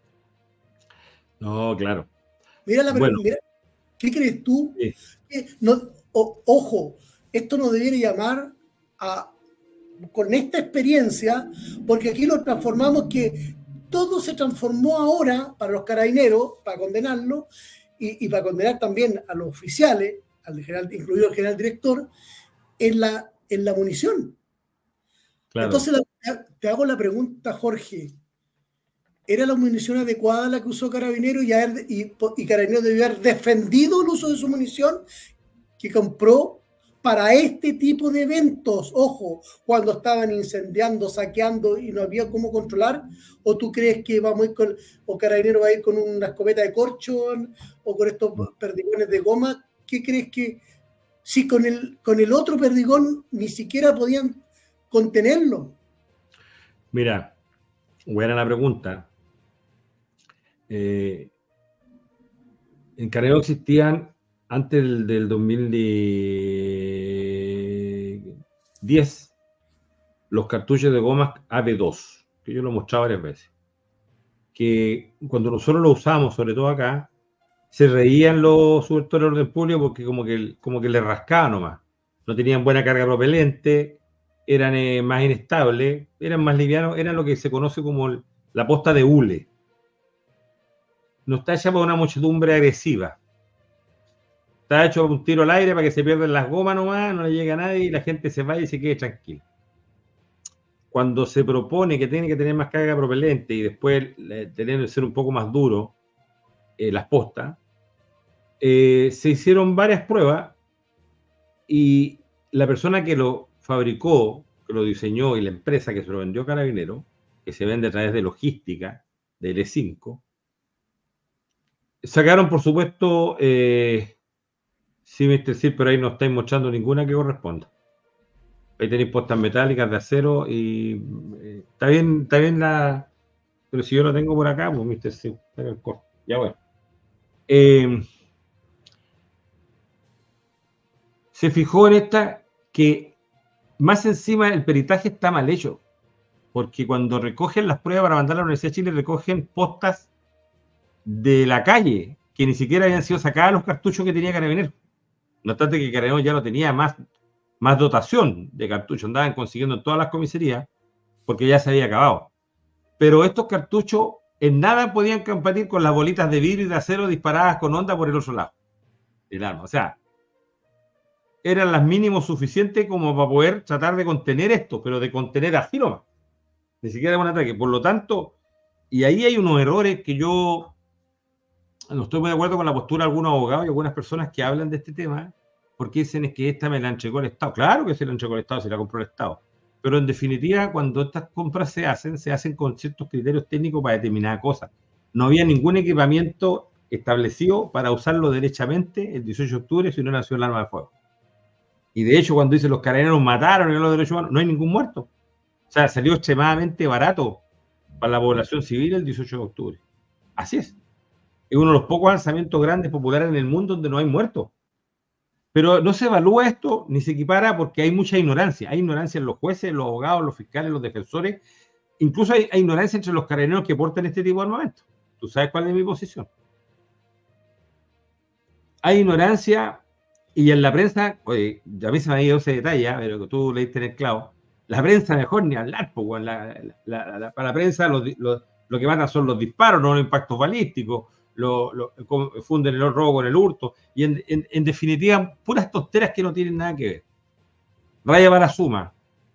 No, claro. Mira Bueno, ¿qué crees tú? sí. Ojo, esto nos debiera llamar con esta experiencia, porque aquí lo transformamos, que todo se transformó ahora para los carabineros, para condenarlo, y para condenar también a los oficiales, incluido el general director, en la munición. Claro. Entonces te hago la pregunta, Jorge. ¿Era la munición adecuada la que usó Carabinero y Carabinero debió haber defendido el uso de su munición que compró para este tipo de eventos? Ojo, cuando estaban incendiando, saqueando y no había cómo controlar. ¿O tú crees que o Carabinero va a ir con una escopeta de corchón o con estos perdigones de goma? ¿Qué crees que si con el otro perdigón ni siquiera podían contenerlo? Mira, buena la pregunta. En Carabinero existían antes del 2010 los cartuchos de gomas AB2, que yo lo he mostrado varias veces, que cuando nosotros lo usamos, sobre todo acá, se reían los subversivos del orden público porque como que le rascaban nomás. No tenían buena carga propelente, eran más inestables, eran más livianos, eran lo que se conoce como la posta de hule. No está hecha para una muchedumbre agresiva. Está hecho un tiro al aire para que se pierdan las gomas nomás, no le llega a nadie y la gente se vaya y se quede tranquila. Cuando se propone que tiene que tener más carga propelente y después tener que ser un poco más duro las postas, se hicieron varias pruebas y la persona que lo fabricó, que lo diseñó, y la empresa que se lo vendió a Carabinero, que se vende a través de logística, de L5, sacaron, por supuesto, sí, Mr. Sir, pero ahí no estáis mostrando ninguna que corresponda. Ahí tenéis postas metálicas de acero y está bien Pero si yo lo tengo por acá, pues, Mr. Sí, está en el corte. Ya bueno. Se fijó en esta que más encima el peritaje está mal hecho, porque cuando recogen las pruebas para mandar a la Universidad de Chile, recogen postas de la calle, que ni siquiera habían sido sacadas los cartuchos que tenía Carabineros. No obstante que Carabineros ya no tenía más dotación de cartuchos, andaban consiguiendo en todas las comisarías, porque ya se había acabado. Pero estos cartuchos en nada podían competir con las bolitas de vidrio y de acero disparadas con onda por el otro lado del arma. O sea, eran las mínimos suficientes como para poder tratar de contener esto, pero de contener así nomás. Ni siquiera un ataque. Por lo tanto, y ahí hay unos errores que yo no estoy muy de acuerdo con la postura de algunos abogados y algunas personas que hablan de este tema, porque dicen es que esta me la entregó el Estado. Claro que se la entregó el Estado, se la compró el Estado. Pero en definitiva, cuando estas compras se hacen con ciertos criterios técnicos para determinadas cosas. No había ningún equipamiento establecido para usarlo derechamente el 18 de octubre si no nació el arma de fuego. Y de hecho, cuando dicen los carabineros mataron en los derechos humanos, no hay ningún muerto. O sea, salió extremadamente barato para la población civil el 18 de octubre. Así es. Es uno de los pocos alzamientos grandes populares en el mundo donde no hay muertos. Pero no se evalúa esto ni se equipara porque hay mucha ignorancia. Hay ignorancia en los jueces, los abogados, los fiscales, los defensores. Incluso hay ignorancia entre los carabineros que portan este tipo de armamento. ¿Tú sabes cuál es mi posición? Hay ignorancia y en la prensa, oye, a mí se me ha ido ese detalle, pero que tú leíste en el clavo. La prensa mejor ni hablar, pues, para la prensa lo que matan son los disparos, no los impactos balísticos. Funden el robo con el hurto y en definitiva puras tonteras que no tienen nada que ver. Raya para suma,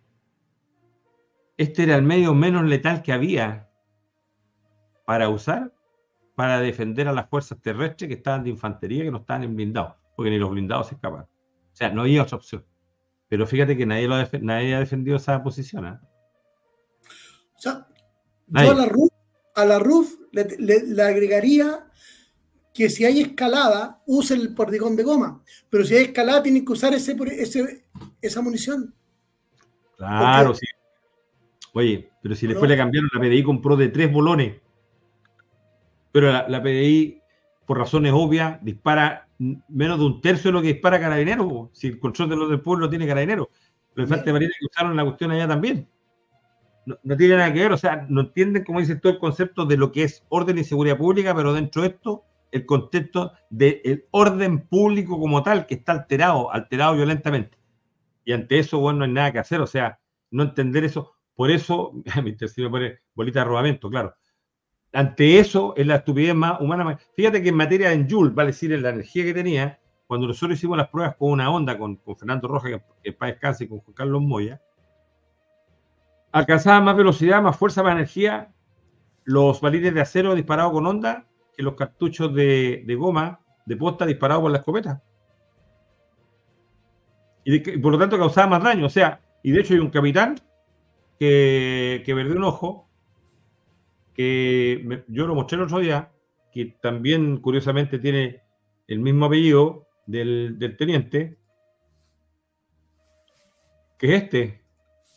este era el medio menos letal que había para usar para defender a las fuerzas terrestres que estaban de infantería, que no estaban en blindados, porque ni los blindados se escaparon. O sea, no había otra opción. Pero fíjate que nadie ha defendido esa posición, ¿eh? O sea, nadie. Yo a la RUF le agregaría que si hay escalada, use el perdigón de goma. Pero si hay escalada, tienen que usar esa munición. Claro, porque, sí. Oye, pero si después le cambiaron, la PDI compró de 3 bolones. Pero la PDI, por razones obvias, dispara menos de un tercio de lo que dispara Carabineros. Si el control de los del pueblo tiene Carabineros. Los infantes de marina que usaron la cuestión allá también. No tiene nada que ver, o sea, no entienden, como dices tú, el concepto de lo que es orden y seguridad pública, pero dentro de esto, el contexto del orden público como tal, que está alterado violentamente. Y ante eso, bueno, no hay nada que hacer, o sea, no entender eso. Por eso, mi tercero pone bolita de arrobamiento, claro. Ante eso, es la estupidez más humana. Fíjate que en materia de Joule, vale decir, en la energía que tenía, cuando nosotros hicimos las pruebas con una onda, con Fernando Rojas, que en paz descanse, y con Juan Carlos Moya, alcanzaba más velocidad, más fuerza, más energía los balines de acero disparados con onda que los cartuchos de goma de posta disparados por la escopeta. Y por lo tanto causaba más daño. O sea, y de hecho hay un capitán que perdió un ojo, que yo lo mostré el otro día, que también curiosamente tiene el mismo apellido del teniente, que es este.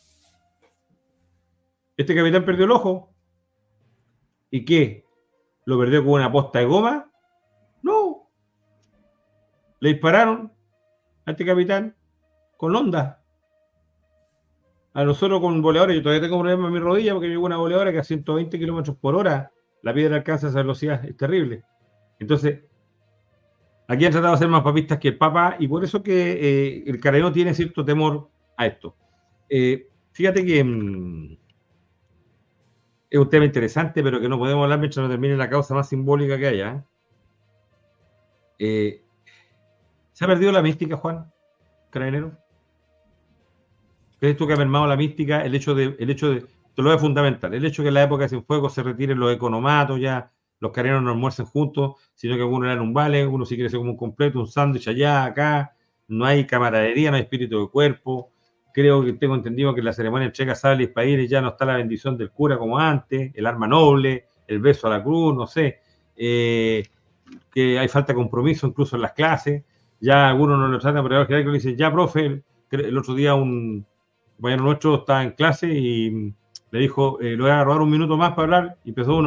Este capitán perdió el ojo. ¿Y qué? ¿Lo perdió con una posta de goma? No. Le dispararon a este capitán con onda. A nosotros con boleadores. Yo todavía tengo problemas en mi rodilla porque llevo una boleadora que a 120 kilómetros por hora la piedra alcanza esa velocidad. Es terrible. Entonces, aquí han tratado de ser más papistas que el Papa y por eso que el carabinero tiene cierto temor a esto. Fíjate que es un tema interesante, pero que no podemos hablar mientras no termine la causa más simbólica que haya. ¿Se ha perdido la mística, Juan, carabinero? ¿Crees tú que ha mermado la mística? El hecho de, te lo voy a fundamental, el hecho que en la época de Cienfuegos se retiren los economatos, ya los carabineros no almuercen juntos, sino que uno le dan un vale, uno si quiere ser como un completo, un sándwich allá, acá, no hay camaradería, no hay espíritu de cuerpo. Creo que tengo entendido que en la ceremonia de entrega sables y paíres ya no está la bendición del cura como antes, el arma noble, el beso a la cruz, no sé, que hay falta de compromiso incluso en las clases, ya algunos no lo tratan, pero que le dicen, ya profe, el otro día un compañero nuestro estaba en clase y le dijo, le voy a robar un minuto más para hablar, y empezó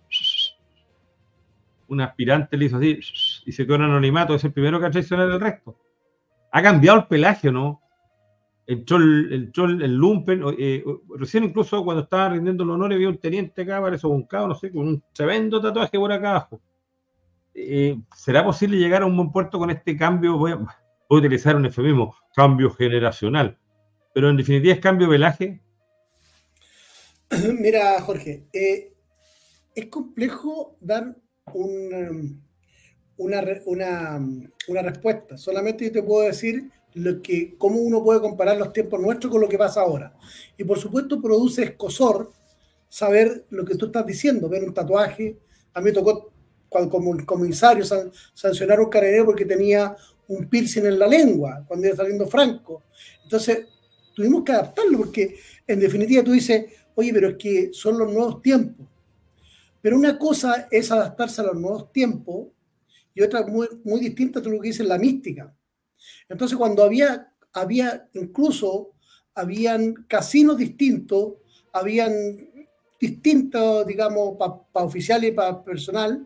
un aspirante le hizo así, y se quedó en anonimato, es el primero que ha traicionado el resto. Ha cambiado el pelagio, ¿no? El lumpen, recién incluso cuando estaba rindiendo los honores, vi un teniente acá, parece un cabo, no sé, con un tremendo tatuaje por acá abajo. ¿Será posible llegar a un buen puerto con este cambio? Voy a utilizar un eufemismo, cambio generacional, pero en definitiva es cambio de pelaje. Mira, Jorge, es complejo dar una respuesta. Solamente yo te puedo decir cómo uno puede comparar los tiempos nuestros con lo que pasa ahora. Y por supuesto produce escozor saber lo que tú estás diciendo, ver un tatuaje. A mí me tocó como comisario sancionar a un carabinero porque tenía un piercing en la lengua cuando iba saliendo Franco. Entonces tuvimos que adaptarlo porque en definitiva tú dices, oye, pero es que son los nuevos tiempos. Pero una cosa es adaptarse a los nuevos tiempos y otra muy, muy distinta a lo que dice la mística. Entonces, cuando habían casinos distintos, habían distintos, digamos, para oficiales y para personal,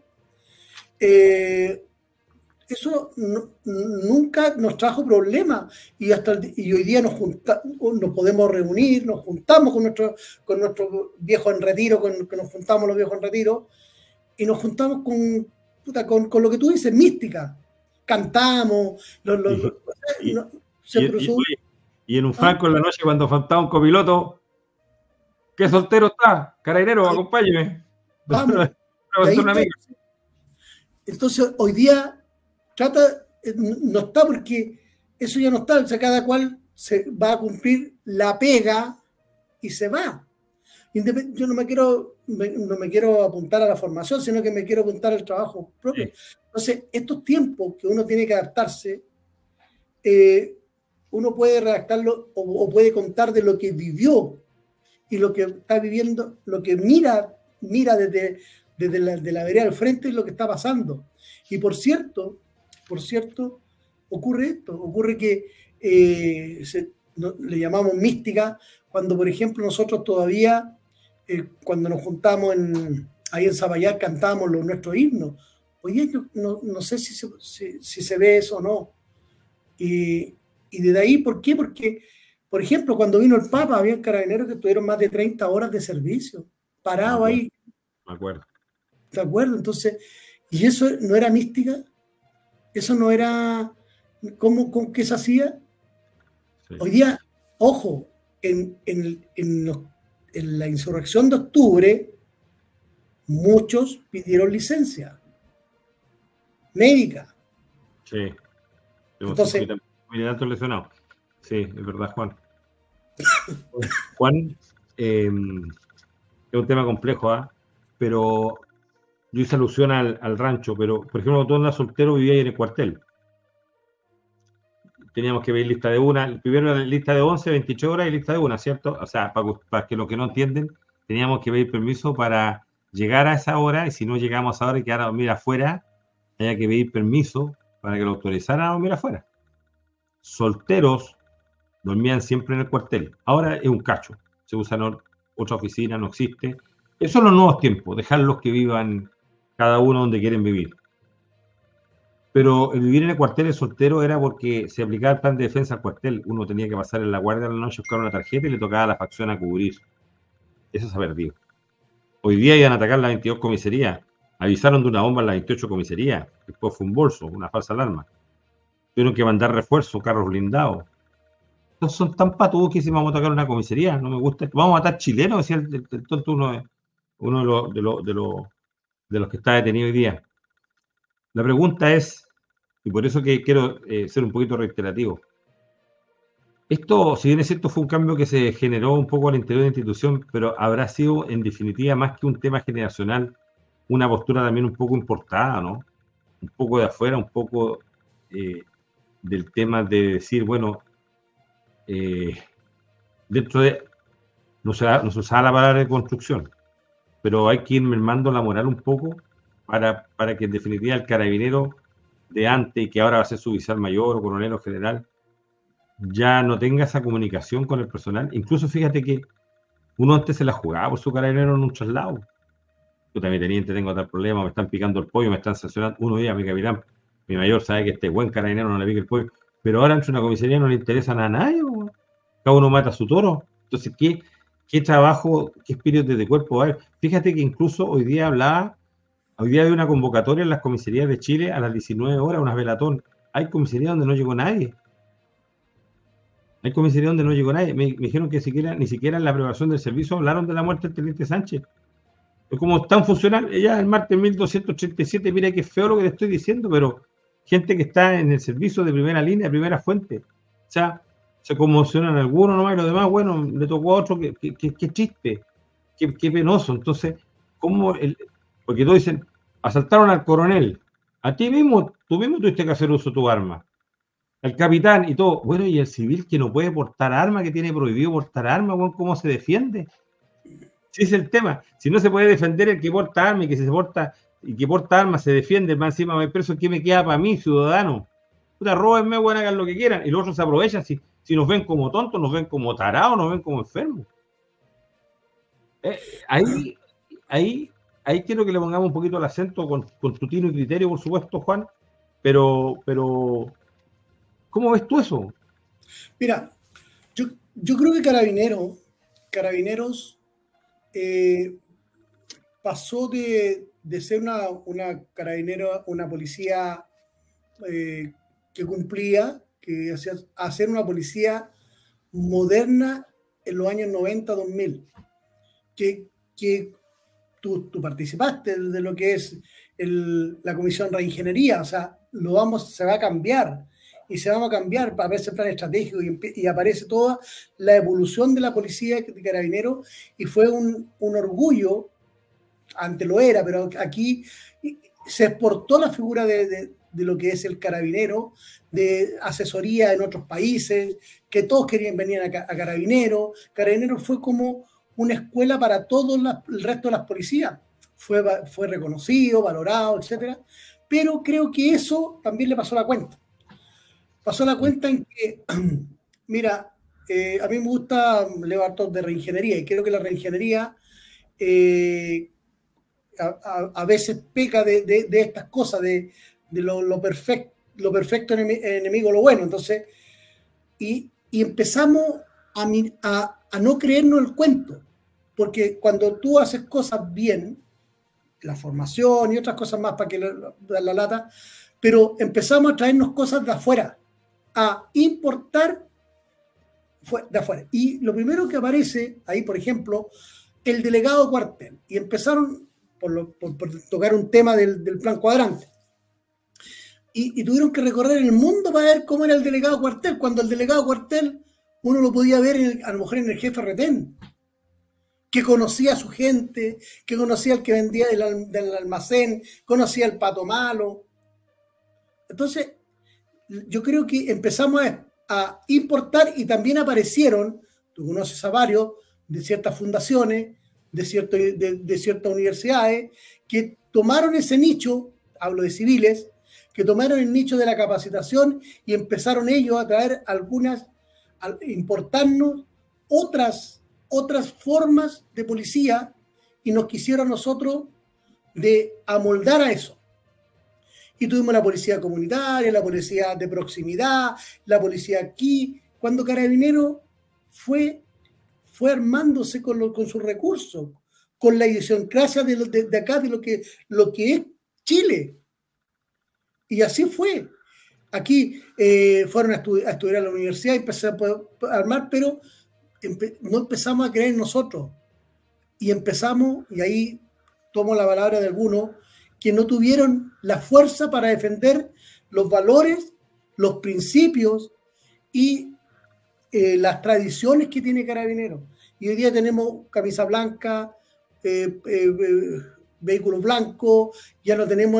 eso nunca nos trajo problemas y hoy día nos podemos reunir, nos juntamos con nuestros viejos en retiro, que nos juntamos los viejos en retiro, y nos juntamos con lo que tú dices, mística. Cantamos, y en un Franco en la noche cuando faltaba un copiloto, ¿qué soltero está? Carabinero, acompáñeme. Vamos. Entonces, hoy día no está porque eso ya no está, o sea, cada cual se va a cumplir la pega y se va. Yo no me quiero apuntar a la formación, sino que me quiero apuntar al trabajo propio. Sí. Entonces, estos tiempos que uno tiene que adaptarse, uno puede redactarlo o puede contar de lo que vivió y lo que está viviendo, lo que mira desde la vereda al frente y lo que está pasando. Y por cierto, ocurre que le llamamos mística, cuando por ejemplo nosotros todavía, cuando nos juntamos ahí en Zapallar, cantábamos nuestros himnos. Oye, no sé si se ve eso o no. Y desde ahí, ¿por qué? Porque, por ejemplo, cuando vino el Papa, había carabineros que estuvieron más de 30 horas de servicio, parados ahí. Me acuerdo. ¿De acuerdo? Entonces, ¿y eso no era mística? ¿Eso no era con qué se hacía? Sí. Hoy día, ojo, en la insurrección de octubre, muchos pidieron licencia médica. Sí. Entonces, lesionado. Sí, es verdad, Juan. Juan, es un tema complejo, pero yo hice alusión al rancho, pero por ejemplo, cuando tú andas soltero vivía ahí en el cuartel. Teníamos que ver lista de una, primero la lista de 11, 28 horas y lista de una, ¿cierto? O sea, para que los que no entienden, teníamos que pedir permiso para llegar a esa hora, y si no llegamos a esa hora y quedar a dormir afuera, había que pedir permiso para que lo autorizaran a dormir afuera. Solteros dormían siempre en el cuartel. Ahora es un cacho, se usa en otra oficina, no existe. Esos son los nuevos tiempos, dejarlos que vivan cada uno donde quieren vivir. Pero el vivir en el cuartel de soltero era porque se aplicaba el plan de defensa al cuartel. Uno tenía que pasar en la guardia de la noche, buscar una tarjeta y le tocaba a la facción a cubrir. Eso se ha perdido. Hoy día iban a atacar la 22 comisaría. Avisaron de una bomba en la 28 comisaría. Después fue un bolso, una falsa alarma. Tuvieron que mandar refuerzos, carros blindados. Estos son tan patudos que si vamos a atacar una comisaría. No me gusta. Vamos a matar chilenos, decía el tonto, uno de los que está detenido hoy día. La pregunta es, y por eso que quiero ser un poquito reiterativo, esto, si bien es cierto, fue un cambio que se generó un poco al interior de la institución, pero habrá sido, en definitiva, más que un tema generacional, una postura también un poco importada, ¿no? Un poco de afuera, un poco del tema de decir, bueno, dentro de... No se usaba la palabra de construcción, pero hay que ir mermando la moral un poco para que en definitiva el carabinero de antes, y que ahora va a ser suboficial mayor o coronel o general, ya no tenga esa comunicación con el personal. Incluso fíjate que Uno antes se la jugaba por su carabinero en un traslado. Yo también teniente, tengo tal problema, me están picando el pollo, me están sancionando. Uno día, mi capitán, mi mayor sabe que este buen carabinero no le pique el pollo. Pero ahora entre una comisaría no le interesan a nadie, ¿no? Cada uno mata a su toro. Entonces, ¿qué trabajo, qué espíritu de cuerpo va a haber? Fíjate que incluso hoy día hay una convocatoria en las comisarías de Chile a las 19 horas, unas velatón. Hay comisarías donde no llegó nadie. Hay comisaría donde no llegó nadie. Me dijeron que ni siquiera en la aprobación del servicio hablaron de la muerte del teniente Sánchez. Es como tan funcional. Ella el martes 1237, mira que feo lo que le estoy diciendo, pero gente que está en el servicio de primera línea, primera fuente. O sea, se conmocionan algunos nomás y los demás, bueno, le tocó a otro, qué triste, qué penoso. Entonces, porque todos dicen, asaltaron al coronel. A ti mismo, tú mismo tuviste que hacer uso de tu arma. El capitán y todo. Bueno, y el civil que no puede portar arma, que tiene prohibido portar arma, bueno, ¿cómo se defiende? Sí, es el tema. Si no se puede defender el que porta arma y que porta arma se defiende, más encima va preso, ¿qué me queda para mí, ciudadano? Puta, róbenme, bueno, hagan lo que quieran. Y los otros se aprovechan. Si nos ven como tontos, nos ven como tarados, nos ven como enfermos. Ahí quiero que le pongamos un poquito el acento con tu tino y criterio, por supuesto, Juan, pero ¿cómo ves tú eso? Mira, yo creo que Carabineros pasó de ser una policía que cumplía, a ser una policía moderna en los años 90-2000, que tú participaste de lo que es la Comisión de Reingeniería, o sea, se va a cambiar. Y se va a cambiar para ver ese plan estratégico y aparece toda la evolución de la policía de Carabineros y fue un orgullo, antes lo era, pero aquí se exportó la figura de lo que es el carabinero, de asesoría en otros países, que todos querían venir a Carabineros. Carabineros fue como una escuela para todo el resto de las policías. Fue reconocido, valorado, etc. Pero creo que eso también le pasó la cuenta. Pasó la cuenta en que, mira, a mí me gusta leer harto de reingeniería y creo que la reingeniería a veces peca de estas cosas, de lo perfecto enemigo lo bueno. Entonces, y empezamos a no creernos el cuento, porque cuando tú haces cosas bien, la formación y otras cosas más para que la lata, pero empezamos a traernos cosas de afuera, a importar de afuera. Y lo primero que aparece ahí, por ejemplo, el delegado cuartel. Y empezaron por tocar un tema del plan cuadrante. Y tuvieron que recorrer el mundo para ver cómo era el delegado cuartel, cuando el delegado cuartel uno lo podía ver a lo mejor en el jefe retén, que conocía a su gente, que conocía al que vendía del almacén, conocía al pato malo. Entonces, yo creo que empezamos a importar y también aparecieron, tú conoces a varios, de ciertas fundaciones, de ciertas universidades, que tomaron ese nicho, hablo de civiles, que tomaron el nicho de la capacitación y empezaron ellos a traer a importarnos otras formas de policía y nos quisieron nosotros de amoldar a eso. Y tuvimos la policía comunitaria, la policía de proximidad, la policía aquí, cuando Carabineros fue armándose con sus recursos, con la idiosincrasia de acá, de lo que es Chile. Y así fue. Aquí fueron a estudiar a la universidad y empezaron a armar, pero no empezamos a creer en nosotros. Y empezamos, y ahí tomo la palabra de algunos, que no tuvieron la fuerza para defender los valores, los principios y las tradiciones que tiene Carabineros. Y hoy día tenemos camisa blanca, vehículos blancos, ya no tenemos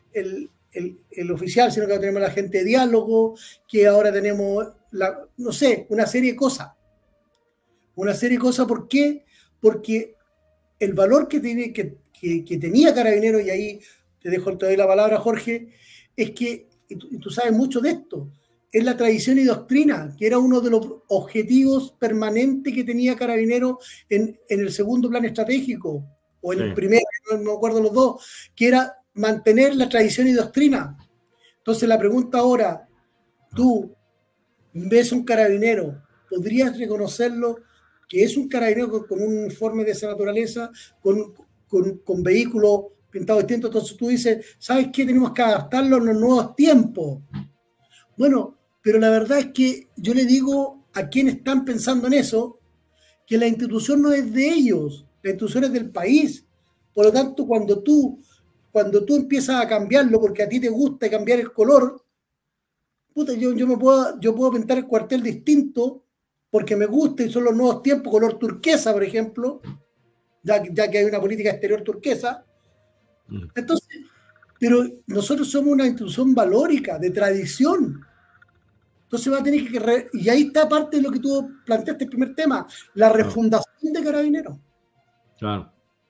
el oficial, sino que ahora tenemos la gente de diálogo, que ahora tenemos, no sé, una serie de cosas. Una serie de cosas, ¿por qué? Porque el valor que tenía Carabineros, y ahí te doy la palabra, Jorge, es que, y tú sabes mucho de esto, es la tradición y doctrina, que era uno de los objetivos permanentes que tenía Carabineros en el segundo plan estratégico, o en el primero, no me acuerdo los dos, que era mantener la tradición y doctrina. Entonces la pregunta ahora, tú ves un carabinero, ¿podrías reconocerlo que es un carabinero con un uniforme de esa naturaleza, con vehículos pintados distintos? Entonces tú dices, ¿sabes qué? Tenemos que adaptarlo a los nuevos tiempos. Bueno, pero la verdad es que yo le digo a quienes están pensando en eso, que la institución no es de ellos, la institución es del país. Por lo tanto, cuando tú empiezas a cambiarlo porque a ti te gusta cambiar el color, puta, yo puedo pintar el cuartel distinto porque me gusta y son los nuevos tiempos, color turquesa, por ejemplo, ya que hay una política exterior turquesa. Entonces, pero nosotros somos una institución valórica, de tradición. Entonces va a tener que... y ahí está parte de lo que tú planteaste, el primer tema, la refundación de Carabineros. Claro.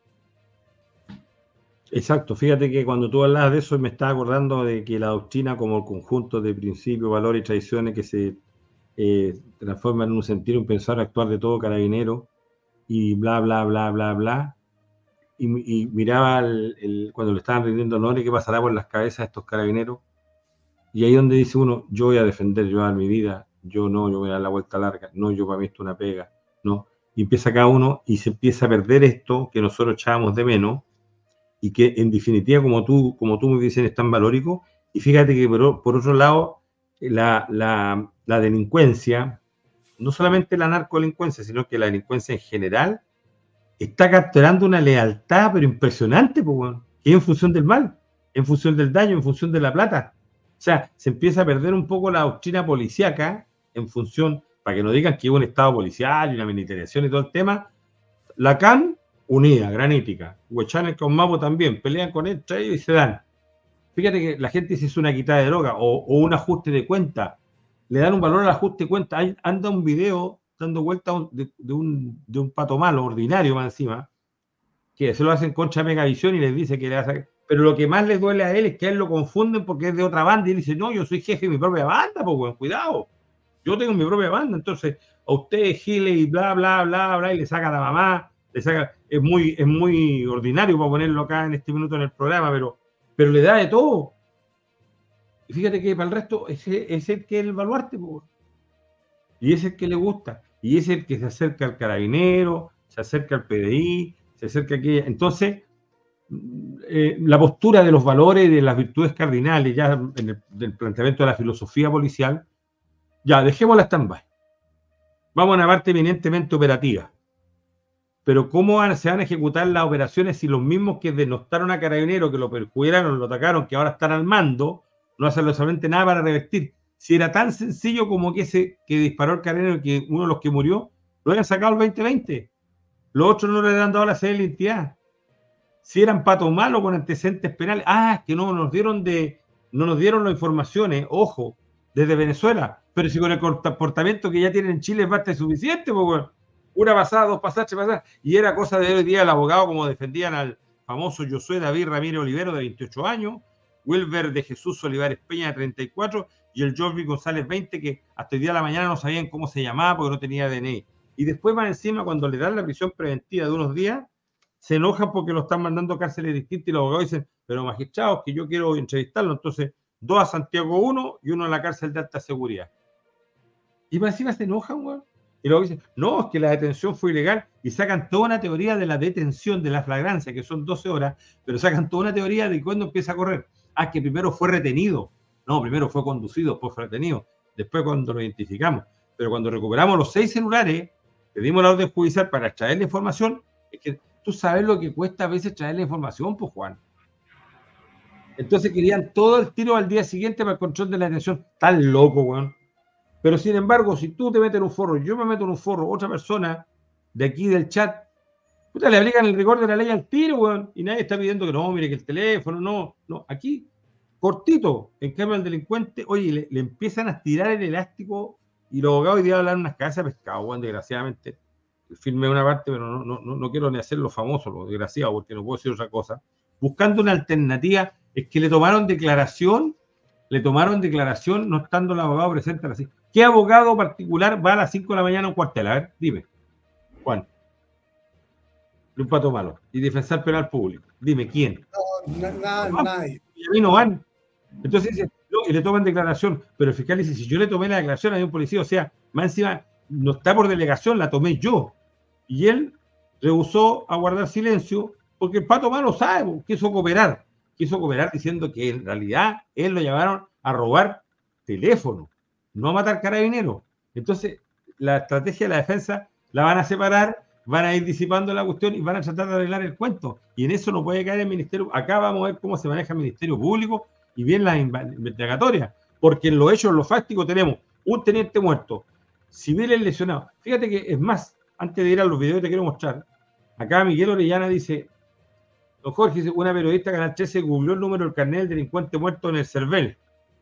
Exacto, fíjate que cuando tú hablas de eso me estaba acordando de que la doctrina como el conjunto de principios, valores y tradiciones que se transforman en un sentir, un pensar, actuar de todo carabinero y bla, bla, bla, bla, bla. Y miraba cuando le estaban rindiendo honores, qué pasará por las cabezas de estos carabineros. Y ahí donde dice uno, yo voy a defender, yo voy a dar mi vida, yo voy a dar la vuelta larga, no, yo para mí esto es una pega, no. Y empieza cada uno y se empieza a perder esto que nosotros echábamos de menos y que en definitiva, como tú me dices, es tan valórico. Y fíjate que por otro lado, la delincuencia, no solamente la narcodelincuencia, sino que la delincuencia en general, está capturando una lealtad, pero impresionante, que es en función del mal, en función del daño, en función de la plata. O sea, se empieza a perder un poco la doctrina policíaca en función, para que no digan que hubo un estado policial y una militarización y todo el tema. La CAN, unida, granítica. Huechanes con Mapo también, pelean con entre ellos y se dan. Fíjate que la gente dice es una quitada de droga o un ajuste de cuenta. Le dan un valor al ajuste de cuenta. Anda un video dando vuelta de un pato malo, ordinario más encima, que se lo hacen contra Megavisión y les dice que le va a sacar. Pero lo que más les duele a él es que a él lo confunden porque es de otra banda y él dice, no, yo soy jefe de mi propia banda, pues bueno, cuidado, yo tengo mi propia banda, entonces a ustedes gile y bla, bla, bla, bla, y le saca a la mamá, es muy ordinario para ponerlo acá en este minuto en el programa, pero le da de todo. Y fíjate que para el resto es el que es el baluarte, pues. Y es el que le gusta, y es el que se acerca al carabinero, se acerca al PDI, se acerca a aquella. Entonces, la postura de los valores y de las virtudes cardinales, ya del planteamiento de la filosofía policial, ya dejémosla stand-by. Vamos a una parte eminentemente operativa. Pero ¿cómo se van a ejecutar las operaciones si los mismos que denostaron a Carabineros, que lo perjudicaron, lo atacaron, que ahora están al mando, no hacen absolutamente nada para revertir? Si era tan sencillo como que disparó el Carabinero, que uno de los que murió, lo habían sacado el 2020. Los otros no le han dado la sede de la entidad. Si eran patos malos con antecedentes penales, es que no nos dieron las informaciones, ojo, desde Venezuela, pero si con el comportamiento que ya tienen en Chile es bastante suficiente, pues bueno, una pasada, dos pasadas, tres pasadas, y era cosa de hoy día el abogado, como defendían al famoso Josué David Ramírez Olivero, de 28 años, Wilber de Jesús Olivares Peña, de 34, y el Jorge González, 20, que hasta el día de la mañana no sabían cómo se llamaba porque no tenía DNI. Y después más encima, cuando le dan la prisión preventiva de unos días, se enojan porque lo están mandando a cárceles distintas y los abogados dicen, pero magistrados, que yo quiero entrevistarlo. Entonces, 2 a Santiago 1 y 1 a la cárcel de alta seguridad. Y más encima se enojan, güey. Y luego dicen, no, es que la detención fue ilegal. Y sacan toda una teoría de la detención, de la flagrancia, que son 12 horas, pero sacan toda una teoría de cuándo empieza a correr. Que primero fue retenido. No, primero fue conducido, después fue retenido. Después cuando lo identificamos. Pero cuando recuperamos los 6 celulares, pedimos la orden judicial para extraer la información, es que tú sabes lo que cuesta a veces traer la información, pues, Juan. Entonces querían todo el tiro al día siguiente para el control de la detención. Tan loco, Juan. Pero sin embargo, si tú te metes en un forro, yo me meto en un forro, otra persona de aquí del chat, puta, le aplican el rigor de la ley al tiro, Juan. Y nadie está pidiendo que no, mire que el teléfono, no. Aquí, cortito. En cambio, al delincuente, oye, le empiezan a estirar el elástico y los abogados hoy día hablan unas cabezas de pescado, Juan, desgraciadamente. Firmé una parte, pero no quiero ni hacerlo famoso, lo desgraciado, porque no puedo decir otra cosa. Buscando una alternativa, es que le tomaron declaración Le tomaron declaración no estando el abogado presente a las 5. ¿Qué abogado particular va a las 5 de la mañana a un cuartel? A ver, dime. Juan. Un pato malo. Y defensor penal público. Dime, ¿quién? No, nadie. Y a mí no van. Entonces dice, no, y le toman declaración. Pero el fiscal dice, si yo le tomé la declaración a un policía, o sea, más encima, no está por delegación, la tomé yo. Y él rehusó a guardar silencio porque el pato malo sabe, quiso cooperar diciendo que en realidad él lo llamaron a robar teléfono, no a matar carabineros. Entonces, la estrategia de la defensa la van a separar, van a ir disipando la cuestión y van a tratar de arreglar el cuento. Y en eso no puede caer el Ministerio. Acá vamos a ver cómo se maneja el Ministerio Público y bien las investigatorias, porque en los hechos, en lo fáctico, tenemos un teniente muerto, civiles lesionados. Fíjate que es más, antes de ir a los videos te quiero mostrar. Acá Miguel Orellana dice, don Jorge, dice, una periodista Canal 13 googleó el número del carnet del delincuente muerto en el CERVEL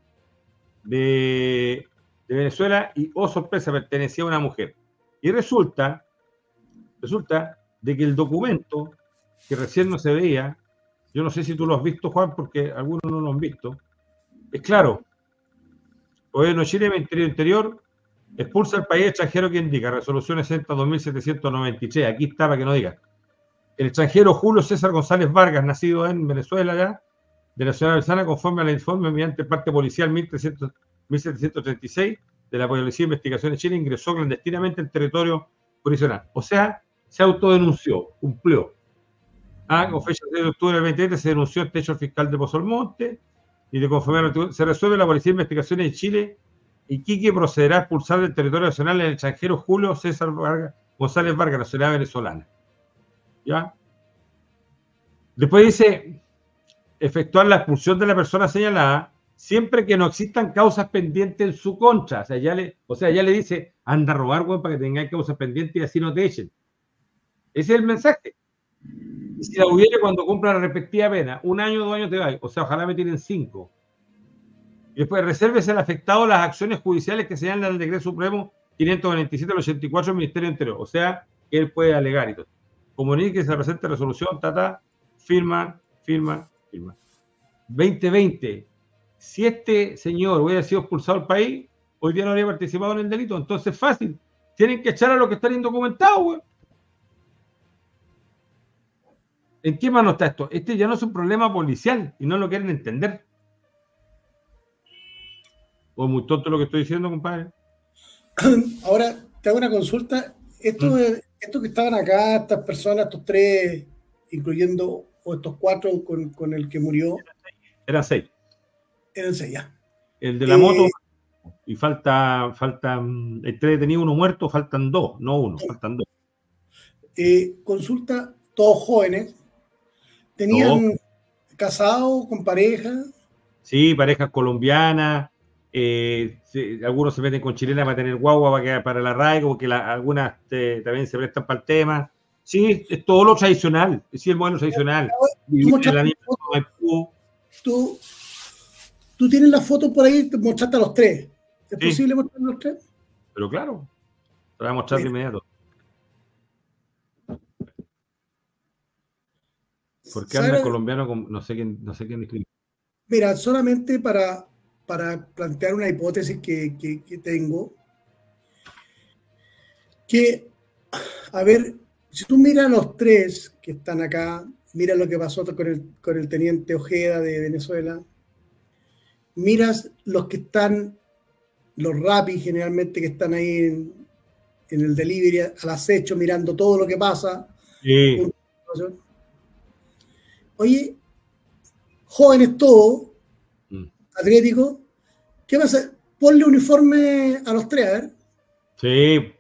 de Venezuela y, oh sorpresa, pertenecía a una mujer. Y resulta de que el documento, que recién no se veía, yo no sé si tú lo has visto, Juan, porque algunos no lo han visto, es claro. Gobierno de Chile, Ministerio Interior, expulsa al país extranjero que indica, resolución 60-2793, aquí está para que no diga. El extranjero Julio César González Vargas, nacido en Venezuela ya, de la ciudad venezolana, conforme al informe mediante parte policial 1736 de la Policía de Investigación de Chile, ingresó clandestinamente en territorio jurisdiccional. O sea, se autodenunció, cumplió. Con fecha de octubre del 2020 se denunció este hecho al fiscal de Pozo Almonte y de conforme se resuelve la Policía de Investigaciones de Chile. Iquique procederá a expulsar del territorio nacional el extranjero Julio César González Vargas, nacionalidad venezolana. ¿Ya? Después dice, efectuar la expulsión de la persona señalada siempre que no existan causas pendientes en su contra. O sea, ya le dice, anda a robar, güey, para que tengáis causas pendientes y así no te echen. Ese es el mensaje. Y si la hubiera cuando cumpla la respectiva pena, 1 año, 2 años te va. O sea, ojalá me tienen 5. Y después, resérvese al afectado las acciones judiciales que señalan el Decreto Supremo 547 del 84 del Ministerio del Interior. O sea, que él puede alegar y todo. Comunique que se presente resolución, firma. 2020. Si este señor hubiera sido expulsado del país, hoy día no habría participado en el delito. Entonces, fácil. Tienen que echar a los que están indocumentados, güey. ¿En qué mano está esto? Este ya no es un problema policial y no lo quieren entender. ¿O es muy tonto lo que estoy diciendo, compadre? Ahora, te hago una consulta. Estos que estaban acá, estas personas, estos 3, incluyendo, o estos 4 con el que murió. Eran 6. Eran 6, ya. El de la moto, y faltan, el 3 detenido, 1 muerto, faltan 2, no 1, faltan 2. Consulta, todos jóvenes. ¿Tenían casados con pareja? Sí, parejas colombianas. Algunos se meten con chilenas para tener guagua para el arraigo, porque algunas también se prestan para el tema. Sí, es todo lo tradicional. Sí, el modelo tradicional. Tú tienes la foto por ahí, te mostraste a los 3. ¿Es posible mostrar a los 3? Pero claro, te voy a mostrar de inmediato. ¿Por qué anda colombiano con no sé quién escribe? Mira, solamente para plantear una hipótesis que tengo, que, a ver, si tú miras a los 3 que están acá, mira lo que pasó con el teniente Ojeda de Venezuela, miras los que están, los rapis generalmente que están ahí en el delivery al acecho, mirando todo lo que pasa. Sí. Oye, jóvenes todos, atléticos, ¿qué pasa? Ponle uniforme a los 3, a ver. Sí.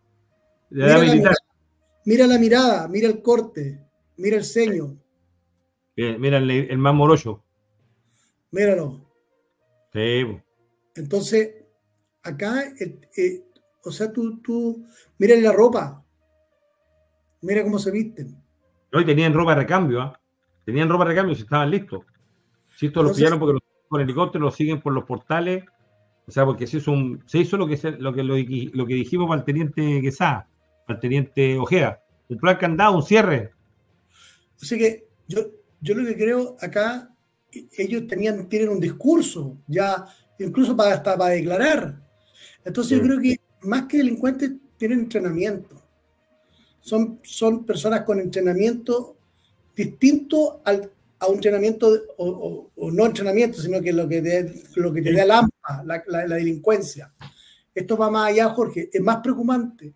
Mira la mirada, mira el corte, mira el ceño. Mira el más morocho. Míralo. Sí. Entonces, acá, o sea, tú mira la ropa, mira cómo se visten. Hoy tenían ropa de recambio, ¿eh? Tenían ropa de recambio si estaban listos. Si estos los pillaron porque con helicóptero los siguen por los portales, o sea, porque se hizo lo que dijimos para el teniente Quesada, para el teniente Ojeda. El plan candado, un cierre. Así que yo lo que creo acá, ellos tienen un discurso, ya incluso hasta para declarar. Entonces yo creo que más que delincuentes tienen entrenamiento. Son personas con entrenamiento distinto a un entrenamiento, o no entrenamiento, sino que lo que te da la delincuencia. Esto va más allá, Jorge. Es más preocupante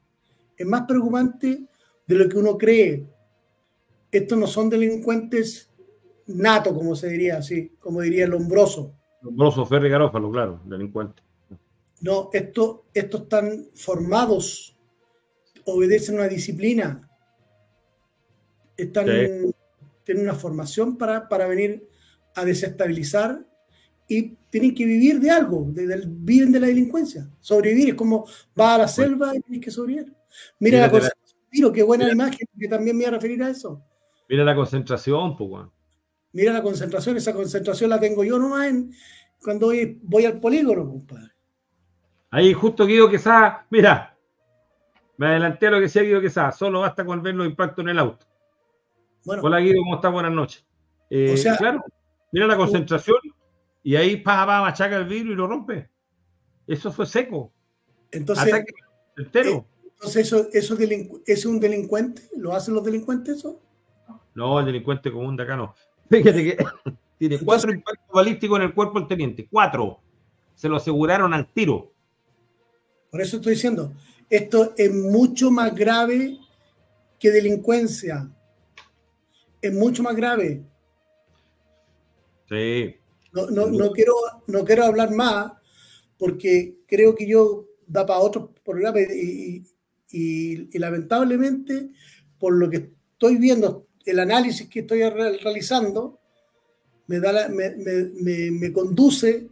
de lo que uno cree. Estos no son delincuentes natos, como se diría, así, como diría el Lombroso. Lombroso, Ferri Garófalo, claro, delincuente. No, estos están formados, obedecen una disciplina, tienen una formación para venir a desestabilizar y tienen que vivir de algo, viven de la delincuencia. Sobrevivir es como vas a la selva y tienes que sobrevivir. Mira la concentración, qué buena imagen, que también me iba a referir a eso. Mira la concentración, pues. Mira la concentración, esa concentración la tengo yo nomás cuando voy al polígono, compadre. Ahí justo Guido Quesada, mira, me adelanté a lo que decía Guido Quesada, solo basta con ver los impactos en el auto. Bueno, hola Guido, ¿cómo estás? Buenas noches. O sea, claro, mira la concentración y ahí machaca el vidrio y lo rompe. Eso fue seco. Entonces, ataque entero. Entonces ¿eso es un delincuente? ¿Lo hacen los delincuentes eso? No, el delincuente común de acá no. Fíjate que tiene 4 impactos balísticos en el cuerpo del teniente. 4. Se lo aseguraron al tiro. Por eso estoy diciendo, esto es mucho más grave que delincuencia. Es mucho más grave. Sí. No quiero hablar más porque creo que yo da para otro programa y lamentablemente, por lo que estoy viendo, el análisis que estoy realizando, me conduce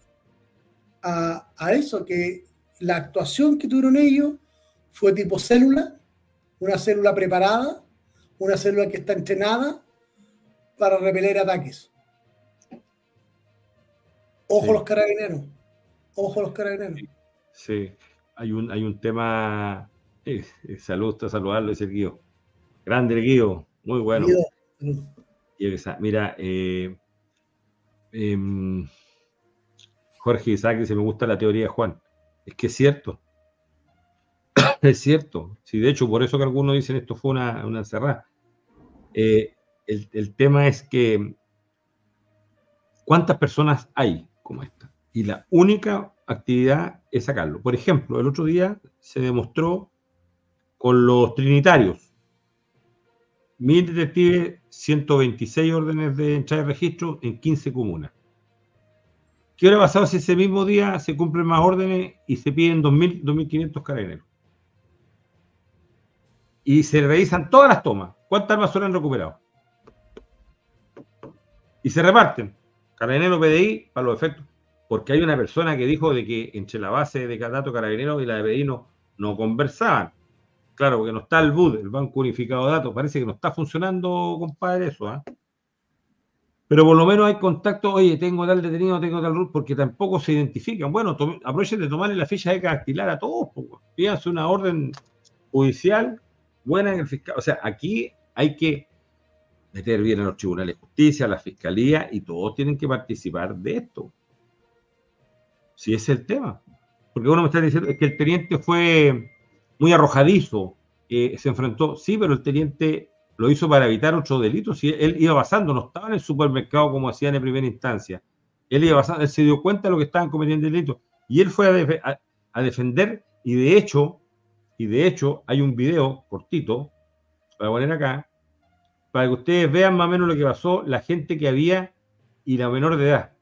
a eso, que la actuación que tuvieron ellos fue tipo célula, una célula preparada, una célula que está entrenada para repeler ataques. Ojo los carabineros. Ojo los carabineros. Sí, hay un tema. Saludarlo, es el Guido. Grande el Guido, muy bueno. Mira, Jorge Isaac dice: me gusta la teoría de Juan. Es que es cierto. Es cierto. Sí, de hecho, por eso que algunos dicen esto fue una encerrada. El tema es que ¿cuántas personas hay como esta? Y la única actividad es sacarlo. Por ejemplo, el otro día se demostró con los trinitarios. 1000 detectives, 126 órdenes de entrada y registro en 15 comunas. ¿Qué hubiera pasado si ese mismo día se cumplen más órdenes y se piden 2.000, 2.500 carabineros? Y se revisan todas las tomas. ¿Cuántas armas solo han recuperado? Y se reparten. Carabinero PDI para los efectos. Porque hay una persona que dijo de que entre la base de datos Carabineros y la de PDI no conversaban. Claro, porque no está el BUD, el Banco Unificado de Datos. Parece que no está funcionando, compadre, eso. Pero por lo menos hay contacto. Oye, tengo tal detenido, tengo tal RUT, porque tampoco se identifican. Bueno, aprovechen de tomarle la ficha de dactilar a todos. Pídanse una orden judicial buena en el fiscal. O sea, aquí hay que meter bien a los tribunales de justicia, a la fiscalía, y todos tienen que participar de esto. Si ese es el tema. Porque uno me está diciendo es que el teniente fue muy arrojadizo, se enfrentó, sí, pero el teniente lo hizo para evitar otro delito. Si él iba pasando, no estaba en el supermercado como hacían en primera instancia. Él iba pasando, él se dio cuenta de lo que estaban cometiendo delitos. Y él fue a defender, y de hecho, hay un video cortito, para poner acá, para que ustedes vean más o menos lo que pasó, la gente que había y la menor de edad.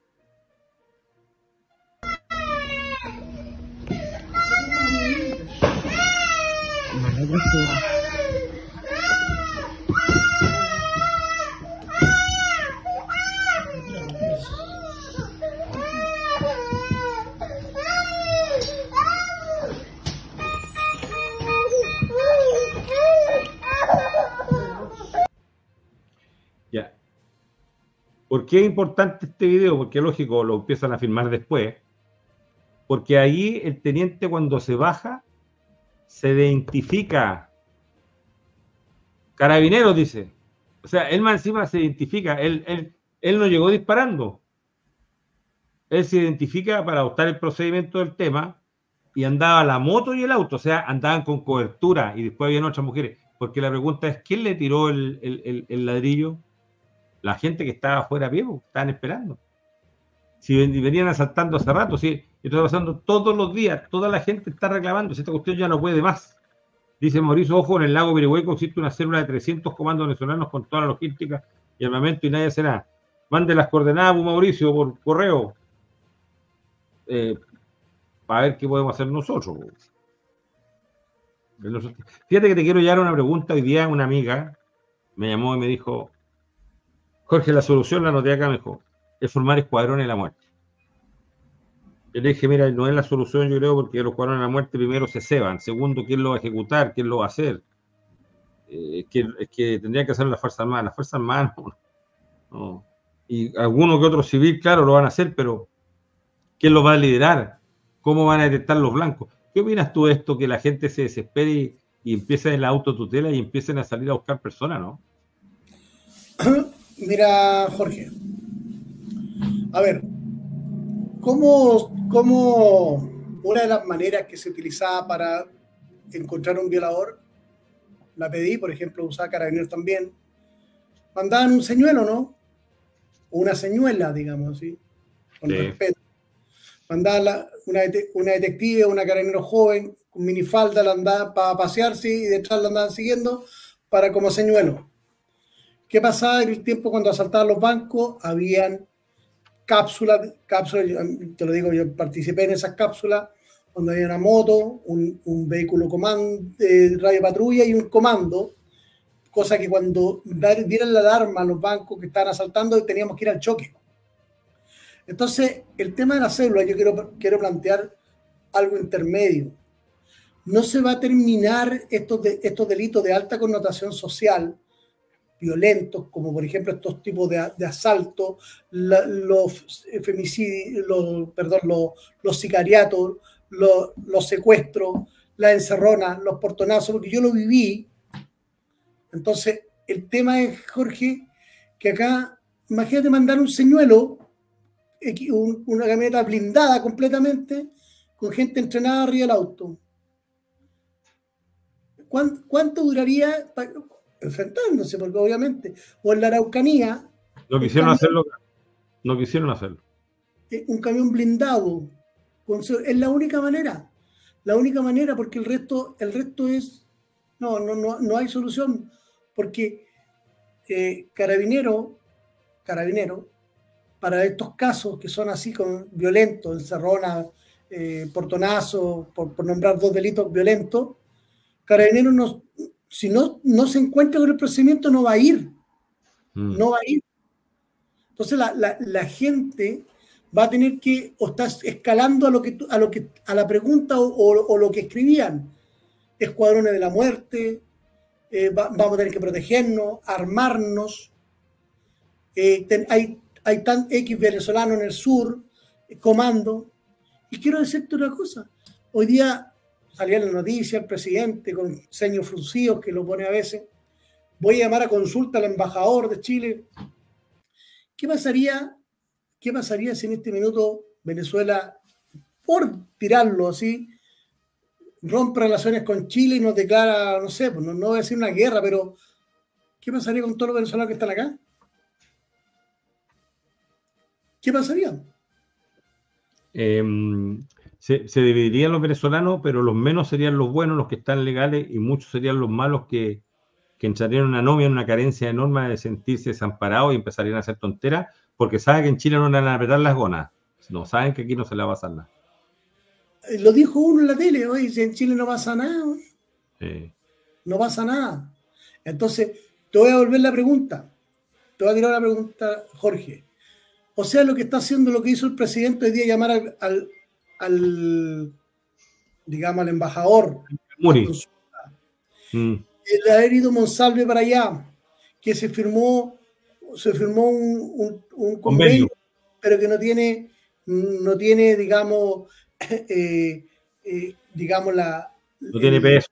Ya. ¿Por qué es importante este video? Porque lógico, lo empiezan a filmar después. Porque ahí el teniente cuando se baja se identifica. Carabineros, dice. O sea, él más encima se identifica. Él Él no llegó disparando. Él se identifica para adoptar el procedimiento del tema y andaba la moto y el auto, o sea, andaban con cobertura y después habían otras mujeres. Porque la pregunta es, ¿quién le tiró el ladrillo? La gente que estaba afuera a pie, estaban esperando. Si venían asaltando hace rato, sí, esto está pasando todos los días, toda la gente está reclamando, si esta cuestión ya no puede más. Dice Mauricio, ojo, en el lago Pirihueco existe una célula de 300 comandos venezolanos con toda la logística y armamento y nadie hace nada. Mande las coordenadas, Mauricio, por correo, para ver qué podemos hacer nosotros. Fíjate que te quiero llevar una pregunta. Hoy día una amiga me llamó y me dijo, Jorge, la solución la noté acá mejor, es formar escuadrones de la muerte. Yo le dije, mira, no es la solución, yo creo, porque los escuadrones de la muerte primero se ceban, segundo, ¿quién lo va a ejecutar? ¿Quién lo va a hacer? Es que tendrían que hacer las Fuerzas Armadas. Las Fuerzas Armadas no. Y alguno que otro civil, claro, lo van a hacer, pero ¿quién lo va a liderar? ¿Cómo van a detectar los blancos? ¿Qué opinas tú de esto, que la gente se desespere y empiece en la autotutela y empiecen a salir a buscar personas, no? Mira, Jorge, a ver, ¿cómo una de las maneras que se utilizaba para encontrar un violador, la pedí, por ejemplo, usaba Carabineros también, mandaban un señuelo, ¿no? O una señuela, digamos así, con respeto. Mandaban una detective, una carabinero joven, con minifalda, la andaban para pasearse y detrás la andaban siguiendo para como señuelo. ¿Qué pasaba en el tiempo cuando asaltaban los bancos? Habían cápsulas, te lo digo, yo participé en esas cápsulas, donde había una moto, un vehículo radio patrulla y un comando, cosa que cuando dieran la alarma a los bancos que estaban asaltando teníamos que ir al choque. Entonces, el tema de la célula, yo quiero plantear algo intermedio. No se va a terminar estos delitos de alta connotación social, violentos, como por ejemplo estos tipos de asaltos, los femicidios, los sicariatos, los secuestros, las encerronas, los portonazos, porque yo lo viví. Entonces, el tema es, Jorge, que acá, imagínate mandar un señuelo, una camioneta blindada completamente, con gente entrenada arriba del auto. ¿Cuánto duraría enfrentándose? Porque obviamente, o en la Araucanía... No quisieron hacerlo. Un camión blindado. Es la única manera. La única manera, porque el resto es... No hay solución. Porque Carabinero, para estos casos que son así violentos, encerronas, portonazo, por nombrar dos delitos violentos, Carabineros si no se encuentra con el procedimiento no va a ir. No va a ir. Entonces la gente va a tener que, o está escalando a la pregunta o lo que escribían. Escuadrones de la muerte, vamos a tener que protegernos, armarnos. Hay tan X venezolanos en el sur, comando. Y quiero decirte una cosa. Hoy día salía en la noticia el presidente con ceños fruncidos, que lo pone a veces. Voy a llamar a consulta al embajador de Chile. ¿Qué pasaría si en este minuto Venezuela, por tirarlo así, rompe relaciones con Chile y nos declara, no sé, pues no voy a decir una guerra, pero ¿qué pasaría con todos los venezolanos que están acá? ¿Qué pasaría? Se dividirían los venezolanos, pero los menos serían los buenos, los que están legales, y muchos serían los malos que entrarían en una anomia, en una carencia enorme de sentirse desamparados y empezarían a hacer tonteras, porque saben que en Chile no le van a apretar las gonas. No, saben que aquí no se le va a pasar nada. Lo dijo uno en la tele, hoy en Chile no pasa nada. Sí. No pasa nada. Entonces, te voy a volver la pregunta. Te voy a tirar la pregunta, Jorge. O sea, lo que está haciendo, lo que hizo el presidente hoy día, llamar al embajador. Muri. El haber ido Monsalve para allá, que se firmó un convenio, pero que no tiene, digamos, no tiene peso.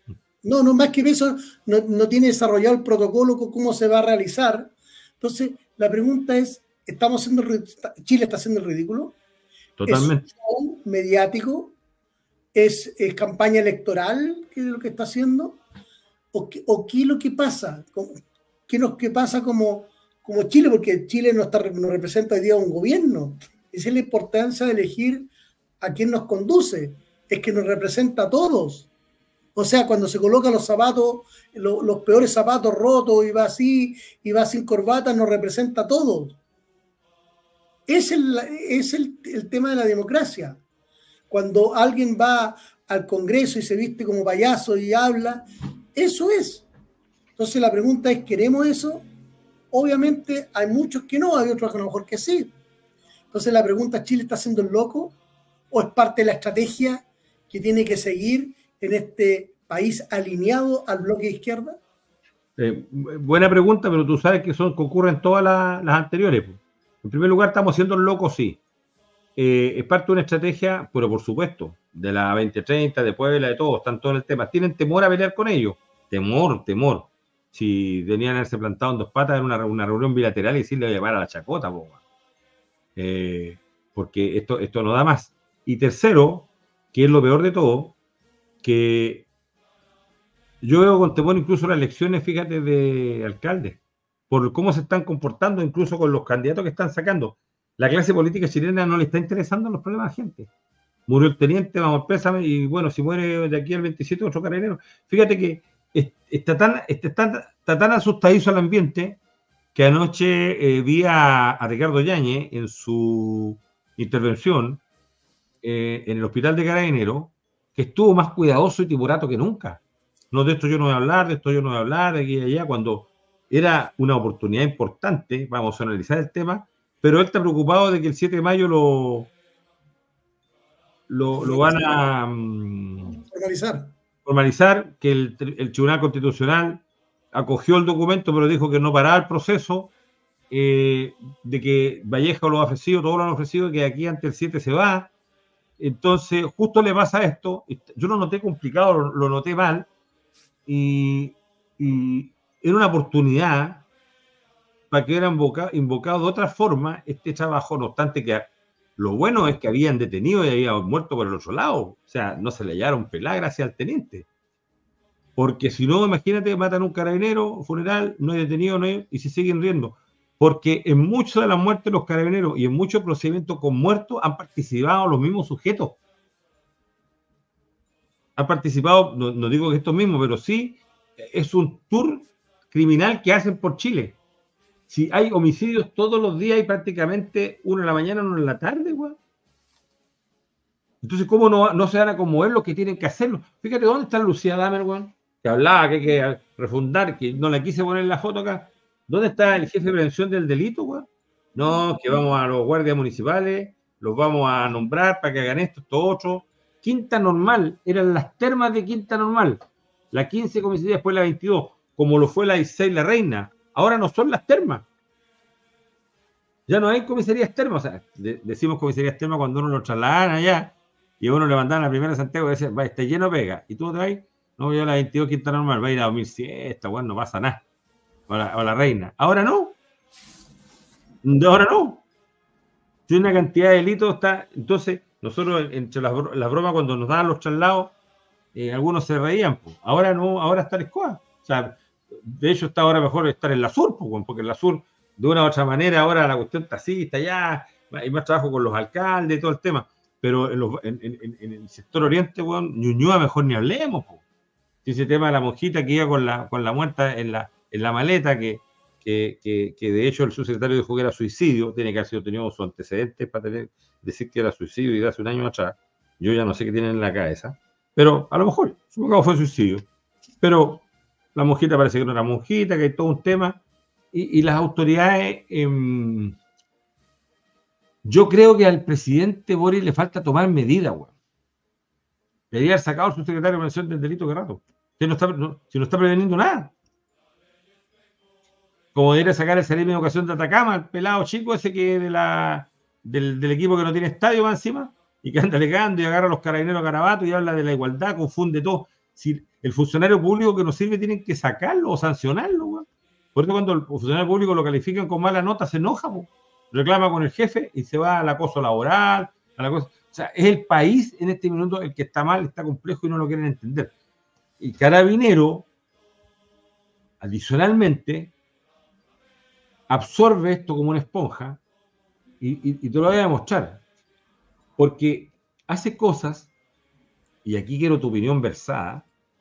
No, más que peso, no tiene desarrollado el protocolo con cómo se va a realizar. Entonces, La pregunta es, ¿Chile está haciendo el ridículo? Totalmente. ¿Es un show mediático? ¿Es campaña electoral que es lo que está haciendo? ¿O qué es lo que pasa? ¿Qué pasa como Chile? Porque Chile no representa hoy día un gobierno. Esa es la importancia de elegir a quién nos conduce. Es que nos representa a todos. O sea, cuando se colocan los zapatos, los peores zapatos rotos y va así, y va sin corbata, nos representa a todos. Es el tema de la democracia. Cuando alguien va al Congreso y se viste como payaso y habla, eso es. Entonces la pregunta es, ¿queremos eso? Obviamente hay muchos que no, hay otros que a lo mejor que sí. Entonces la pregunta, ¿Chile está haciendo el loco? ¿O es parte de la estrategia que tiene que seguir en este país alineado al bloque de izquierda? Buena pregunta, pero tú sabes que concurren todas las anteriores. En primer lugar, estamos haciendo el loco, sí. Es parte de una estrategia, pero por supuesto, de la 2030, de Puebla, de todos, están todos en el tema. Tienen temor a pelear con ellos. Temor. Si tenían que haberse plantado en dos patas en una reunión bilateral y decirle, oye, para la chacota, porque esto no da más. Y tercero, que es lo peor de todo, que yo veo con temor incluso las elecciones, fíjate, de alcaldes, por cómo se están comportando, incluso con los candidatos que están sacando. La clase política chilena no le está interesando los problemas a la gente. Murió el teniente, vamos, pésame, y bueno, si muere de aquí al 27 otro carabinero. Fíjate que está tan asustadizo el ambiente que anoche vi a Ricardo Yáñez en su intervención en el hospital de Carabineros, que estuvo más cuidadoso y timorato que nunca. No, de esto yo no voy a hablar, de esto yo no voy a hablar, de aquí y allá, cuando era una oportunidad importante, vamos a analizar el tema, pero él está preocupado de que el 7 de mayo lo van a formalizar, que el Tribunal Constitucional acogió el documento, pero dijo que no paraba el proceso, de que Vallejo lo ha ofrecido, todos lo han ofrecido, que aquí ante el 7 se va. Entonces, justo le pasa esto. Yo lo noté complicado, lo noté mal, y era una oportunidad para que hubiera invocado de otra forma este trabajo, no obstante que lo bueno es que habían detenido y habían muerto por el otro lado, o sea, no se le hallaron pelada gracias al teniente, porque si no, imagínate, matan a un carabinero, funeral, no hay detenido, y se siguen riendo, porque en muchas de las muertes de los carabineros y en muchos procedimientos con muertos han participado los mismos sujetos. Han participado, no digo que estos mismos, pero sí es un tour criminal que hacen por Chile. Si hay homicidios todos los días y prácticamente uno en la mañana, uno en la tarde, güey. Entonces, ¿cómo no se van a conmover los que tienen que hacerlo? Fíjate, ¿dónde está Lucía Damer, güey? Que hablaba que hay que refundar, que no la quise poner en la foto acá. ¿Dónde está el jefe de prevención del delito, güey? No, que vamos a los guardias municipales, los vamos a nombrar para que hagan esto otro. Quinta Normal, eran las termas de Quinta Normal. La 15 comisaría, después la 22, como lo fue la 16 La Reina. Ahora no son las termas. Ya no hay comisarías termas. O sea, decimos comisarías termas cuando uno lo trasladan allá y uno le mandaban a la primera de Santiago y decía, va, está lleno pega. Y tú te vas, no, yo a la 22 Quinta Normal, va a ir a 2007, bueno, no pasa nada. O la Reina. Ahora no. Ahora no. Tiene una cantidad de delitos. Entonces, nosotros, entre las bromas, cuando nos daban los traslados, algunos se reían. Pues. Ahora no, ahora está la escoba. O sea, de hecho, está ahora mejor estar en la sur, pues, porque en la sur, de una u otra manera, ahora la cuestión está así, está allá, hay más trabajo con los alcaldes y todo el tema. Pero en el sector oriente, bueno, Ñuñoa mejor ni hablemos. Pues. Ese tema de la monjita que iba con la muerta en la maleta, que de hecho el subsecretario dijo que era suicidio, tiene que haber sido tenido sus antecedentes para decir que era suicidio y de hace un año atrás. Yo ya no sé qué tienen en la cabeza, pero a lo mejor, supongo que fue suicidio. Pero la monjita parece que no era monjita, que hay todo un tema, y las autoridades, yo creo que al presidente Boric le falta tomar medidas, güey. Debería haber sacado al subsecretario de prevención del delito que rato. Si no está preveniendo nada. Como debería sacar el Seremi de Educación de Atacama, el pelado chico ese que del equipo que no tiene estadio más encima, y que anda alegando y agarra a los carabineros a Carabato y habla de la igualdad, confunde todo. Si el funcionario público que nos sirve tienen que sacarlo o sancionarlo, güey. Por eso cuando el funcionario público lo califican con mala nota, se enoja, po. Reclama con el jefe y se va al acoso laboral, a la cosa. O sea, es el país en este minuto el que está mal, está complejo y no lo quieren entender. Y Carabinero, adicionalmente, absorbe esto como una esponja y te lo voy a demostrar. Porque hace cosas, y aquí quiero tu opinión versada,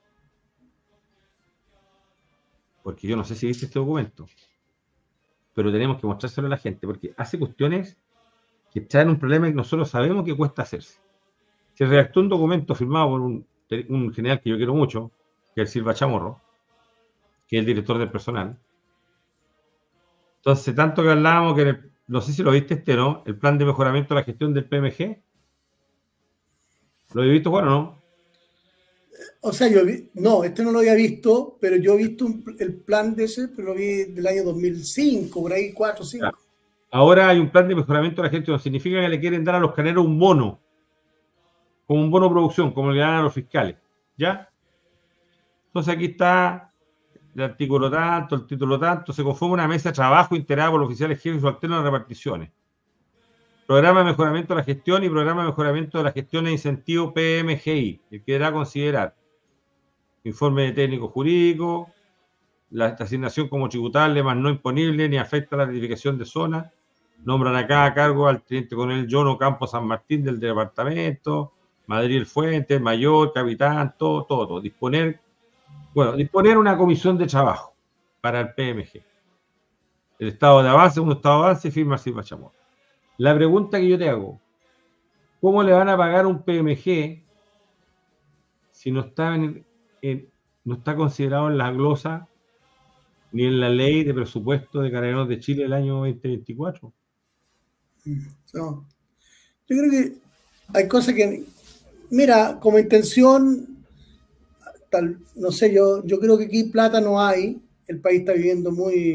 porque yo no sé si viste este documento, pero tenemos que mostrárselo a la gente, porque hace cuestiones que traen un problema que nosotros sabemos que cuesta hacerse. Se redactó un documento firmado por un general que yo quiero mucho, que es el Silva Chamorro, que es el director del personal. Entonces, tanto que hablábamos que, no sé si lo viste ¿no? El plan de mejoramiento de la gestión del PMG. ¿Lo habéis visto, Juan, o no? O sea, no, este no lo había visto, pero yo he visto el plan de ese, pero lo vi del año 2005, por ahí 4 o 5. Claro. Ahora hay un plan de mejoramiento de la gestión. Significa que le quieren dar a los caneros un bono, como un bono de producción, como le dan a los fiscales. ¿Ya? Entonces aquí está el artículo tanto, el título tanto, se conforma una mesa de trabajo integrada por los oficiales jefes subalternos de reparticiones. Programa de mejoramiento de la gestión y programa de mejoramiento de la gestión e incentivo PMGI, el que deberá considerar informe de técnico jurídico, la asignación como tributable más no imponible ni afecta a la ratificación de zona. Nombran acá a cargo al teniente coronel Jono Campos San Martín del departamento, Madrid El Fuente, mayor, capitán, todo. Disponer una comisión de trabajo para el PMG. El estado de avance, un estado de avance, firma Silva Chamorro. La pregunta que yo te hago, ¿cómo le van a pagar un PMG si no está, no está considerado en la glosa ni en la ley de presupuesto de Carabineros de Chile del año 2024? No. Yo creo que hay cosas que, mira, como intención, no sé, yo creo que aquí plata no hay, el país está viviendo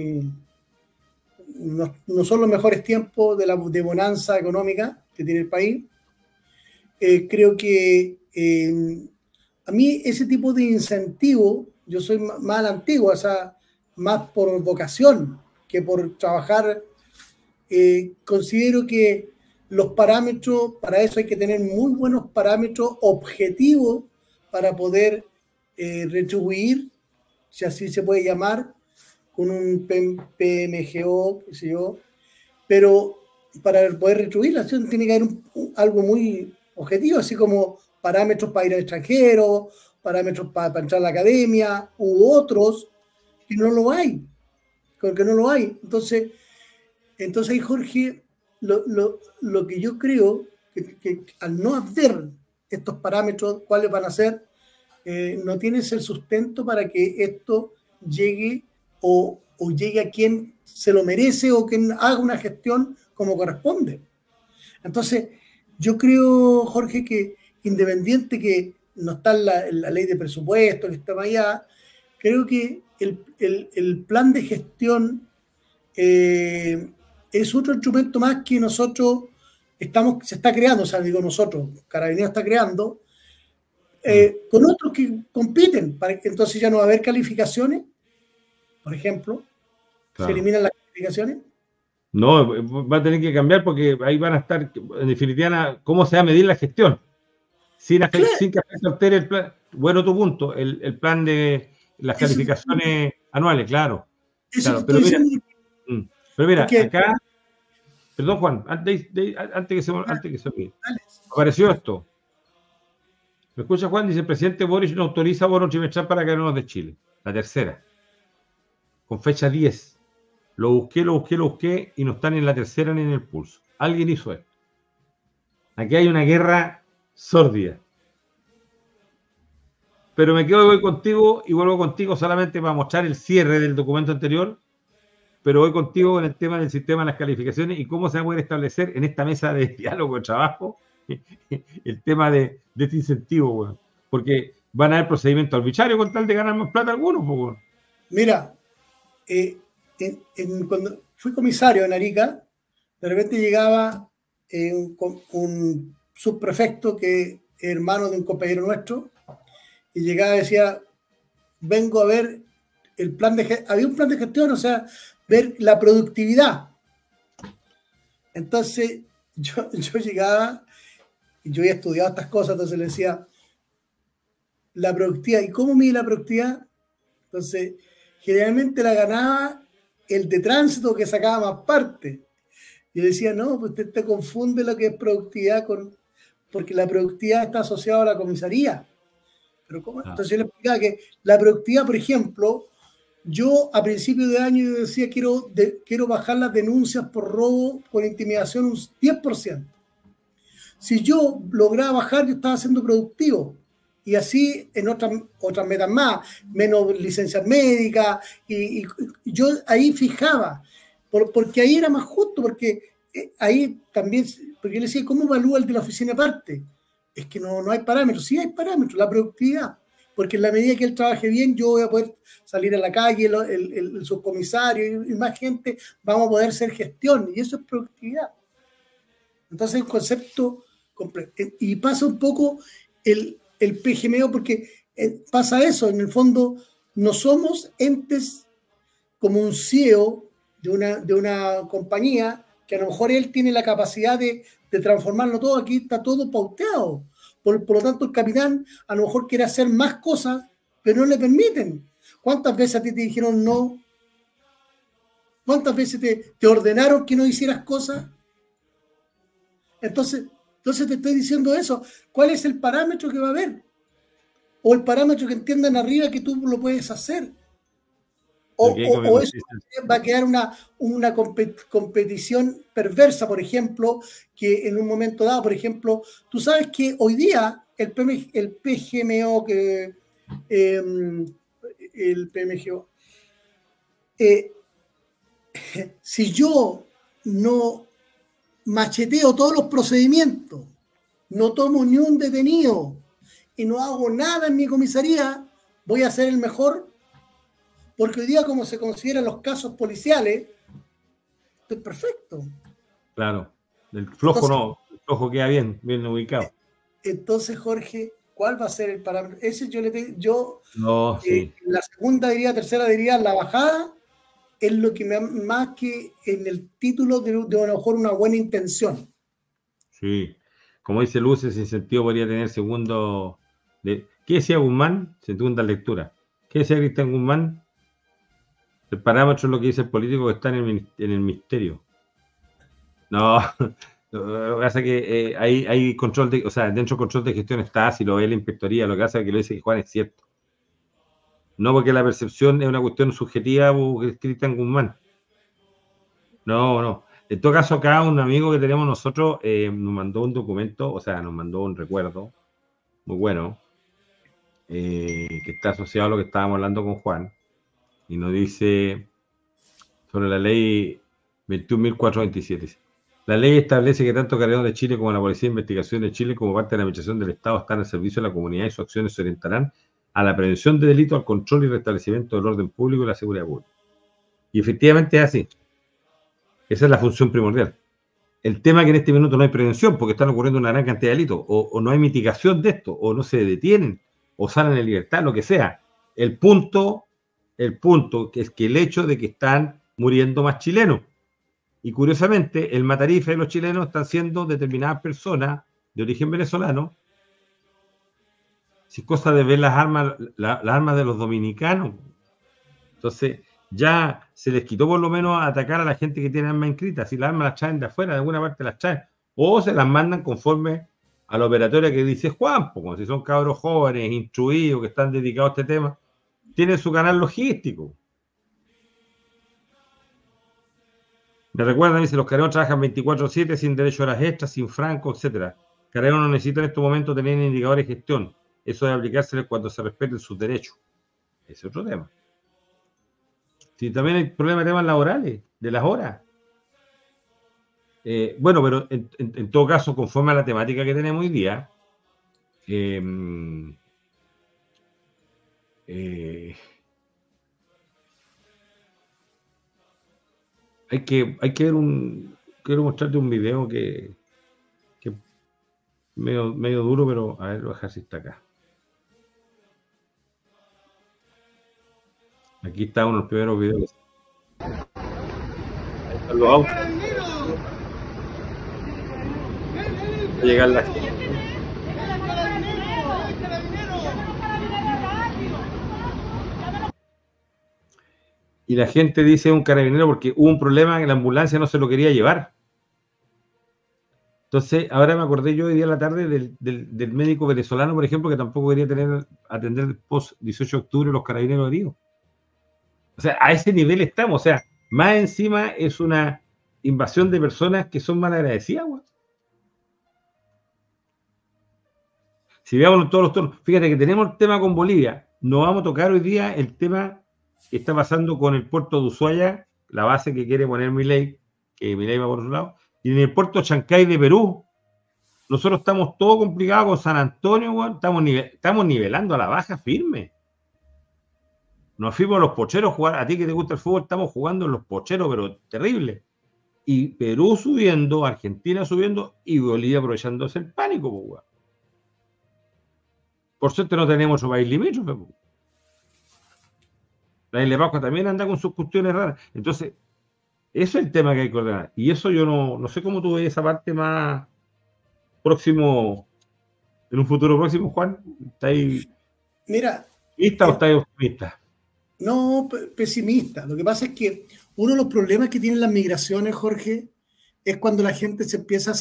no son los mejores tiempos de bonanza económica que tiene el país. Creo que a mí ese tipo de incentivo, yo soy más antiguo, o sea, más por vocación que por trabajar. Considero que los parámetros, para eso hay que tener muy buenos parámetros objetivos para poder retribuir, si así se puede llamar, con un PMGO, qué sé yo, pero para poder retribuir la acción tiene que haber algo muy objetivo, así como parámetros para ir al extranjero, parámetros para entrar a la academia, u otros que no lo hay, porque no lo hay. Entonces ahí, Jorge, lo que yo creo que al no haber estos parámetros, cuáles van a ser, no tienes el sustento para que esto llegue o llegue a quien se lo merece o quien haga una gestión como corresponde. Entonces, yo creo, Jorge, que independiente que no está en la ley de presupuesto, que está allá, creo que el plan de gestión es otro instrumento más que nosotros se está creando, o sea, digo nosotros, Carabineros está creando, con otros que compiten, entonces ya no va a haber calificaciones, por ejemplo, claro. Se eliminan las calificaciones. No, va a tener que cambiar porque ahí van a estar, en definitiva, cómo se va a medir la gestión, sin que se altere el plan. Bueno, tu punto, el plan de las calificaciones anuales, claro. Claro, pero mira, acá, perdón Juan, antes que se olvide, apareció esto. ¿Me escucha, Juan? Dice: el presidente Boric no autoriza bono trimestral para Carabineros de Chile. La tercera, con fecha 10. Lo busqué y no están en la tercera ni en el pulso. Alguien hizo esto. Aquí hay una guerra sórdida. Pero me quedo, voy contigo y vuelvo contigo solamente para mostrar el cierre del documento anterior, pero voy contigo en el tema del sistema de las calificaciones y cómo se va a poder establecer en esta mesa de diálogo de trabajo el tema de este incentivo, bueno, porque van a haber procedimientos arbitrarios con tal de ganar más plata algunos. Bueno. Mira, cuando fui comisario en Arica, de repente llegaba un subprefecto que es hermano de un compañero nuestro, y llegaba y decía: vengo a ver había un plan de gestión, o sea, ver la productividad. Entonces, yo llegaba, y yo había estudiado estas cosas, entonces le decía, la productividad, ¿y cómo mide la productividad? Entonces, generalmente la ganaba el de tránsito que sacaba más parte. Y decía, no, pues usted te confunde lo que es productividad porque la productividad está asociada a la comisaría. Pero ¿cómo? Entonces yo le explicaba que la productividad, por ejemplo, yo a principio de año yo decía quiero bajar las denuncias por robo con intimidación un 10%. Si yo lograba bajar, yo estaba siendo productivo. Y así en otras metas más, menos licencias médicas, y yo ahí fijaba, porque ahí era más justo, porque ahí también, porque yo le decía, ¿cómo evalúa el de la oficina aparte? Es que no hay parámetros, sí hay parámetros, la productividad, porque en la medida que él trabaje bien, yo voy a poder salir a la calle, el subcomisario y más gente, vamos a poder hacer gestión, y eso es productividad. Entonces es un concepto complejo. Y pasa un poco el PGMO, porque pasa eso, en el fondo no somos entes como un CEO de una compañía que a lo mejor él tiene la capacidad de transformarlo todo, aquí está todo pauteado. Por lo tanto, el capitán a lo mejor quiere hacer más cosas, pero no le permiten. ¿Cuántas veces a ti te dijeron no? ¿Cuántas veces te ordenaron que no hicieras cosas? Entonces te estoy diciendo eso. ¿Cuál es el parámetro que va a haber? O el parámetro que entiendan arriba que tú lo puedes hacer. O eso va a quedar una competición perversa, por ejemplo, que en un momento dado, por ejemplo, tú sabes que hoy día el PGMO, si yo no macheteo todos los procedimientos, no tomo ni un detenido y no hago nada en mi comisaría, voy a ser el mejor, porque hoy día como se consideran los casos policiales, estoy perfecto. Claro, el flojo el flojo queda bien ubicado. Entonces, Jorge, ¿cuál va a ser el parámetro? Ese sí. La segunda diría, tercera diría, la bajada es lo que más que en el título de a lo mejor una buena intención. Sí, como dice Luces, sin sentido podría tener segundo. ¿Qué decía Guzmán? Segunda lectura. ¿Qué decía Cristian Guzmán? El parámetro es lo que dice el político que está en el ministerio. No, lo que pasa es que hay control o sea, dentro del control de gestión está, si lo ve la inspectoría, lo que hace es que lo dice Juan es cierto. No porque la percepción es una cuestión subjetiva, Cristian Guzmán. No. En todo caso, acá un amigo que tenemos nosotros nos mandó un documento, o sea, nos mandó un recuerdo muy bueno, que está asociado a lo que estábamos hablando con Juan, y nos dice sobre la ley 21.427. La ley establece que tanto Carabineros de Chile como la Policía de Investigación de Chile, como parte de la Administración del Estado, están al servicio de la comunidad y sus acciones se orientarán a la prevención de delitos, al control y restablecimiento del orden público y la seguridad pública. Y efectivamente es así. Esa es la función primordial. El tema es que en este minuto no hay prevención porque están ocurriendo una gran cantidad de delitos, o no hay mitigación de esto, o no se detienen, o salen en libertad, lo que sea. El punto que es que el hecho de que están muriendo más chilenos. Y curiosamente, el matarife de los chilenos están siendo determinadas personas de origen venezolano. Si es cosa de ver las armas de los dominicanos. Entonces, ya se les quitó por lo menos atacar a la gente que tiene armas inscritas. Si las armas las traen de afuera, de alguna parte las traen. O se las mandan conforme a la operatoria que dice Juan, como si son cabros jóvenes, instruidos, que están dedicados a este tema, tienen su canal logístico. Me recuerdan, dice, los carabineros trabajan 24/7 sin derecho a horas extras, sin franco, etc. Carabineros no necesitan en estos momentos tener indicadores de gestión. Eso debe aplicársele cuando se respeten sus derechos. Ese es otro tema. Sí, también hay problemas de temas laborales, de las horas. Bueno, pero en todo caso, conforme a la temática que tenemos hoy día, hay que ver quiero mostrarte un video que medio duro, pero a ver, lo dejar si está acá. Aquí está uno de los primeros videos. Ahí están los autos. Va a llegar la gente. Y la gente dice un carabinero porque hubo un problema en la ambulancia, no se lo quería llevar. Entonces, ahora me acordé yo hoy día en la tarde del médico venezolano, por ejemplo, que tampoco quería atender post 18 de octubre los carabineros heridos. O sea, a ese nivel estamos. O sea, más encima es una invasión de personas que son malagradecidas, güey. Si veamos todos los tonos, fíjate que tenemos el tema con Bolivia. No vamos a tocar hoy día el tema que está pasando con el puerto de Ushuaia, la base que quiere poner Milei, que Milei va por su lado, y en el puerto Chancay de Perú. Nosotros estamos todo complicados con San Antonio, güey. Estamos nivelando a la baja firme. Nos fuimos a los pocheros a jugar. A ti que te gusta el fútbol, estamos jugando en los pocheros, pero terrible. Y Perú subiendo, Argentina subiendo y Bolivia aprovechándose el pánico, güey. Por suerte no tenemos otro país limítrofe. La isla de Pascua también anda con sus cuestiones raras. Entonces, eso es el tema que hay que ordenar. Y eso yo no sé cómo tú ves esa parte más próximo, en un futuro próximo, Juan. ¿Estáis optimista o estáis optimista? No, pesimista. Lo que pasa es que uno de los problemas que tienen las migraciones, Jorge, es cuando la gente se empieza a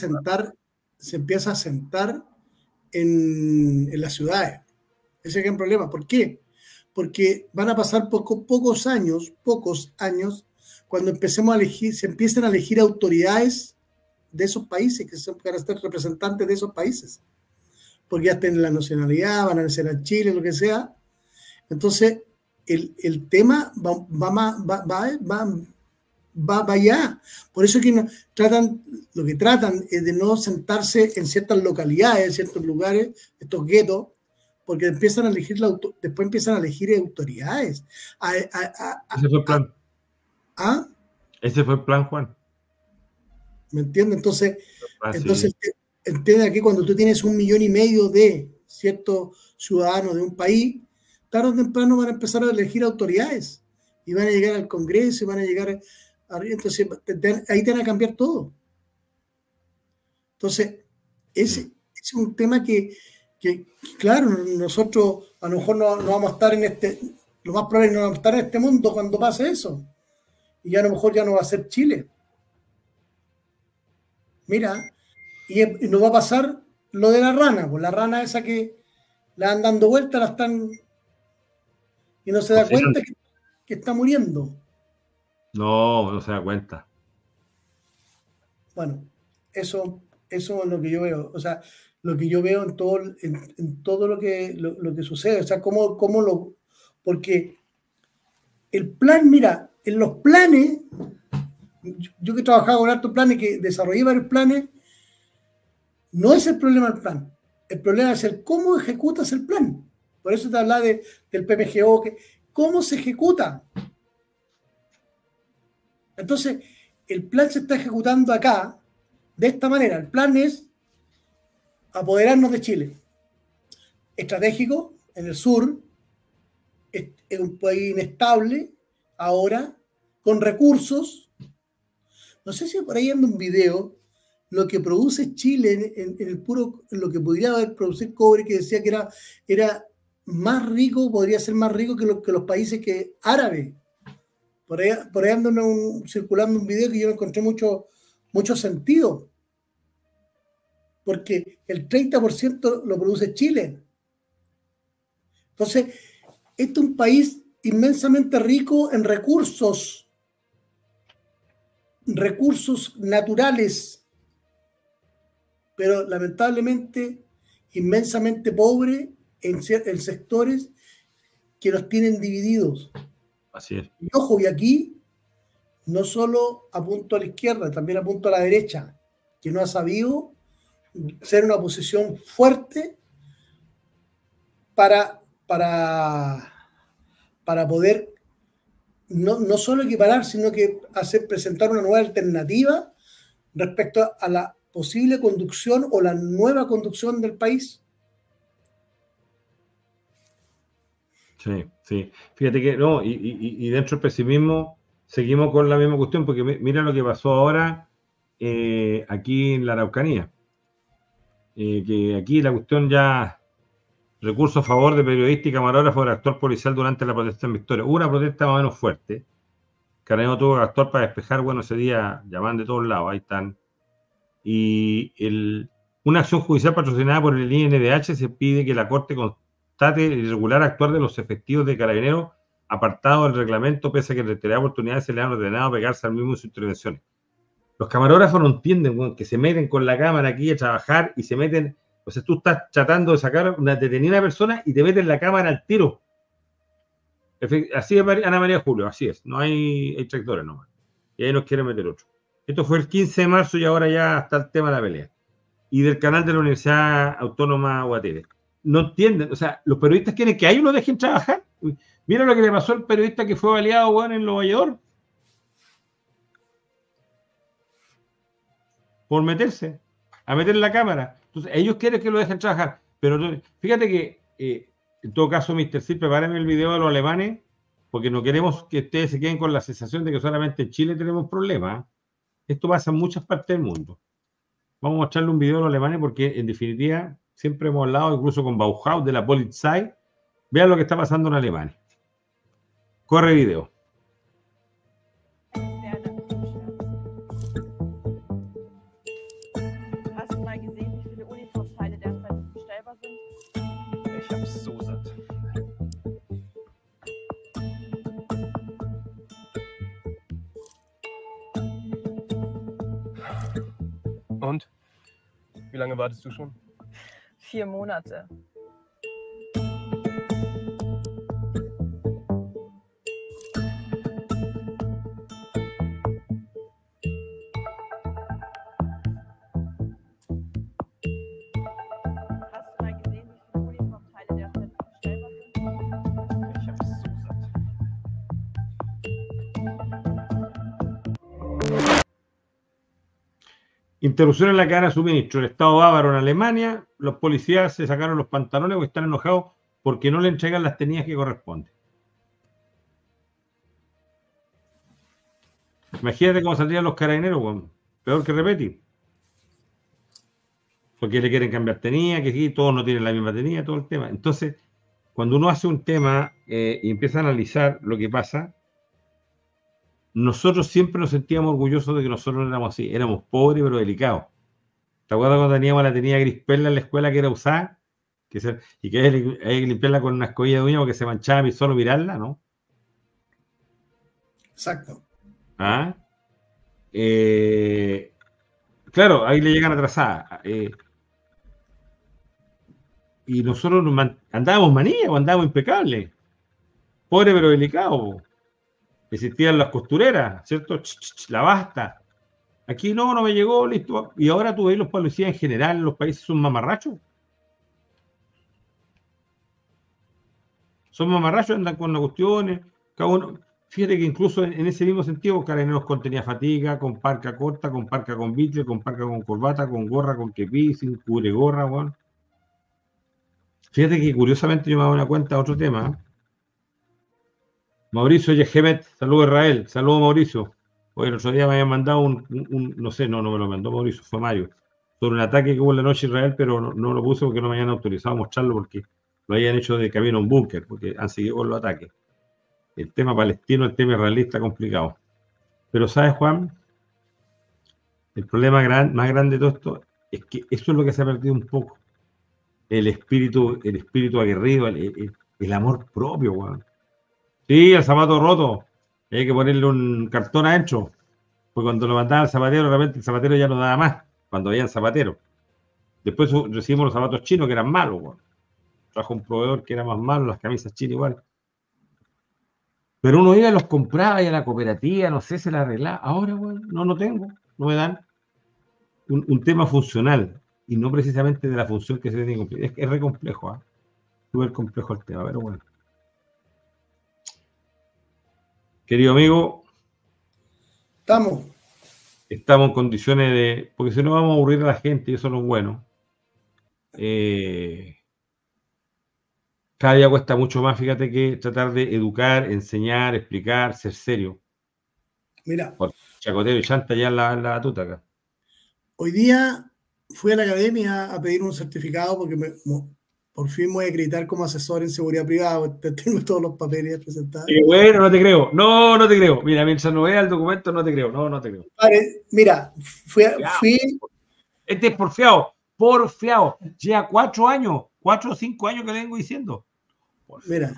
sentar en las ciudades. Ese es el problema. ¿Por qué? Porque van a pasar pocos años, cuando empecemos a elegir, se empiecen a elegir autoridades de esos países, que son para ser representantes de esos países. Porque ya tienen la nacionalidad, van a nacer a Chile, lo que sea. Entonces, el tema va allá. Por eso que lo que tratan es de no sentarse en ciertas localidades, en ciertos lugares, estos guetos, porque después empiezan a elegir autoridades. Ese fue el plan. Ese fue el plan, Juan. ¿Me entiendes? Entonces entiende aquí cuando tú tienes 1,5 millones de ciertos ciudadanos de un país, tarde o temprano van a empezar a elegir autoridades y van a llegar al Congreso y van a llegar entonces ahí te van a cambiar todo. Entonces, ese es un tema que claro, nosotros a lo mejor no vamos a estar lo más probable es no vamos a estar en este mundo cuando pase eso. Y ya a lo mejor ya no va a ser Chile. Mira, y nos va a pasar lo de la rana, pues la rana esa que la dan dando vueltas, la están y no se da cuenta que está muriendo. No se da cuenta. Bueno, eso es lo que yo veo. O sea, lo que yo veo en todo lo que sucede. O sea, porque el plan, mira, en los planes, yo que he trabajado con altos planes, que desarrollé varios planes, no es el problema el plan. El problema es el cómo ejecutas el plan. Por eso te hablaba del PMGO, cómo se ejecuta. Entonces, el plan se está ejecutando acá de esta manera. El plan es apoderarnos de Chile. Estratégico, en el sur, es un país inestable, ahora, con recursos. No sé si por ahí anda un video, lo que produce Chile en lo que podría producir cobre, que decía que era más rico, podría ser más rico que los países árabes. Por ahí anda circulando un video que yo no encontré mucho sentido. Porque el 30% lo produce Chile. Entonces, este es un país inmensamente rico en recursos naturales, pero lamentablemente inmensamente pobre en sectores que los tienen divididos. Así es. Y ojo, y aquí no solo apunto a la izquierda, también apunto a la derecha, que no ha sabido ser una posición fuerte para poder no solo equiparar, sino que presentar una nueva alternativa respecto a la posible conducción o la nueva conducción del país. Sí, sí. Fíjate que no, y dentro del pesimismo seguimos con la misma cuestión, porque mira lo que pasó ahora aquí en la Araucanía. Que aquí la cuestión ya, recurso a favor de periodista y camarógrafo del actor policial durante la protesta en Victoria. Hubo una protesta más o menos fuerte. Carabineros tuvo que actuar para despejar, bueno, ese día llaman de todos lados, ahí están. Y una acción judicial patrocinada por el INDH se pide que la Corte constate el irregular actuar de los efectivos de Carabineros apartado del reglamento, pese a que en reiteradas oportunidades se le han ordenado pegarse al mismo en sus intervenciones. Los camarógrafos no entienden, bueno, que se meten con la cámara aquí a trabajar y se meten, o sea, tú estás tratando de sacar detener a una persona y te meten la cámara al tiro. Así es Ana María Julio, así es, no hay tractores nomás. Y ahí nos quieren meter otro. Esto fue el 15 de marzo y ahora ya está el tema de la pelea. Y del canal de la Universidad Autónoma Guatire. No entienden, o sea, los periodistas quieren que a ellos lo dejen trabajar. Mira lo que le pasó al periodista que fue baleado, bueno, en Los Valledor. Por meterse, a meter la cámara. Entonces, ellos quieren que lo dejen trabajar. Pero fíjate que, en todo caso, Mr. Sil, prepárenme el video de los alemanes, porque no queremos que ustedes se queden con la sensación de que solamente en Chile tenemos problemas. Esto pasa en muchas partes del mundo. Vamos a mostrarle un video a los alemanes porque, en definitiva, siempre hemos hablado, incluso con Bauhaus, de la Polizei. Vean lo que está pasando en Alemania. Corre video. Hast du mal gesehen, wie viele Uniformteile derzeit bestellbar sind? Ich hab's so satt. Und? Wie lange wartest du schon? 4 Monate. Hast du mal gesehen, wie viele Uniformteile derzeit bestellbar sind? Ich hab's so satt. Interrupción en la cadena de suministro. El Estado bávaro en Alemania, los policías se sacaron los pantalones porque están enojados porque no le entregan las tenidas que corresponden. Imagínate cómo saldrían los carabineros, bueno, peor que repetir. Porque le quieren cambiar tenía, que sí, todos no tienen la misma tenía, todo el tema. Entonces, cuando uno hace un tema y empieza a analizar lo que pasa, nosotros siempre nos sentíamos orgullosos de que nosotros no éramos así, éramos pobres pero delicados. ¿Te acuerdas cuando teníamos la tenía gris perla en la escuela que era usada? Y que hay que limpiarla con una escobilla de uña porque se manchaba y solo mirarla, ¿no? Exacto. ¿Ah? Claro, ahí le llegan atrasadas. Y nosotros andábamos manilla o andábamos impecables. Pobre pero delicado. Existían las costureras, ¿cierto? La basta. Aquí no me llegó, listo. Y ahora tú ves los policías en general en los países son mamarrachos. Son mamarrachos, andan con las cuestiones. Cada uno. Fíjate que incluso en ese mismo sentido, Carabineros contenía fatiga, con parca corta, con parca con bitle, con parca con corbata, con gorra, con kepi, sin cubre gorra, bueno. Fíjate que curiosamente yo me hago una cuenta de otro tema. Mauricio Yehemet, saludo Israel, saludo Mauricio. Hoy el otro día me habían mandado no sé, no me lo mandó Mauricio, fue Mario, sobre un ataque que hubo en la noche en Israel, pero no lo puse porque no me habían autorizado a mostrarlo porque lo habían hecho de camino a un búnker, porque han seguido con los ataques. El tema palestino, el tema israelí complicado. Pero ¿sabes, Juan? El problema más grande de todo esto es que eso es lo que se ha perdido un poco. El espíritu aguerrido, el amor propio, Juan. Sí, el zapato roto. Hay que ponerle un cartón adentro. Porque cuando lo mandaba al zapatero, de repente el zapatero ya no daba más. Cuando había zapatero. Después recibimos los zapatos chinos que eran malos. Bueno. Trajo un proveedor que era más malo, las camisas chinas igual. Pero uno iba y los compraba y a la cooperativa, no sé, se la arreglaba. Ahora, bueno, no tengo. No me dan un tema funcional. Y no precisamente de la función que se tiene que cumplir. Es re complejo, ¿eh? Súper complejo el tema, pero bueno. Querido amigo, estamos en condiciones de... Porque si no vamos a aburrir a la gente y eso no es bueno. Cada día cuesta mucho más, fíjate, que tratar de educar, enseñar, explicar, ser serio. Mira, Porque chacotero y chanta ya en la batuta acá. hoy día fui a la academia a pedir un certificado porque por fin me voy a acreditar como asesor en seguridad privada. Tengo todos los papeles presentados. Bueno, no te creo. No, no te creo. Mira, mientras no vea el documento, no te creo. No, no te creo. Mira, fui Este es porfiado. Porfiado. Lleva 4 años, 4 o 5 años que le vengo diciendo. Mira,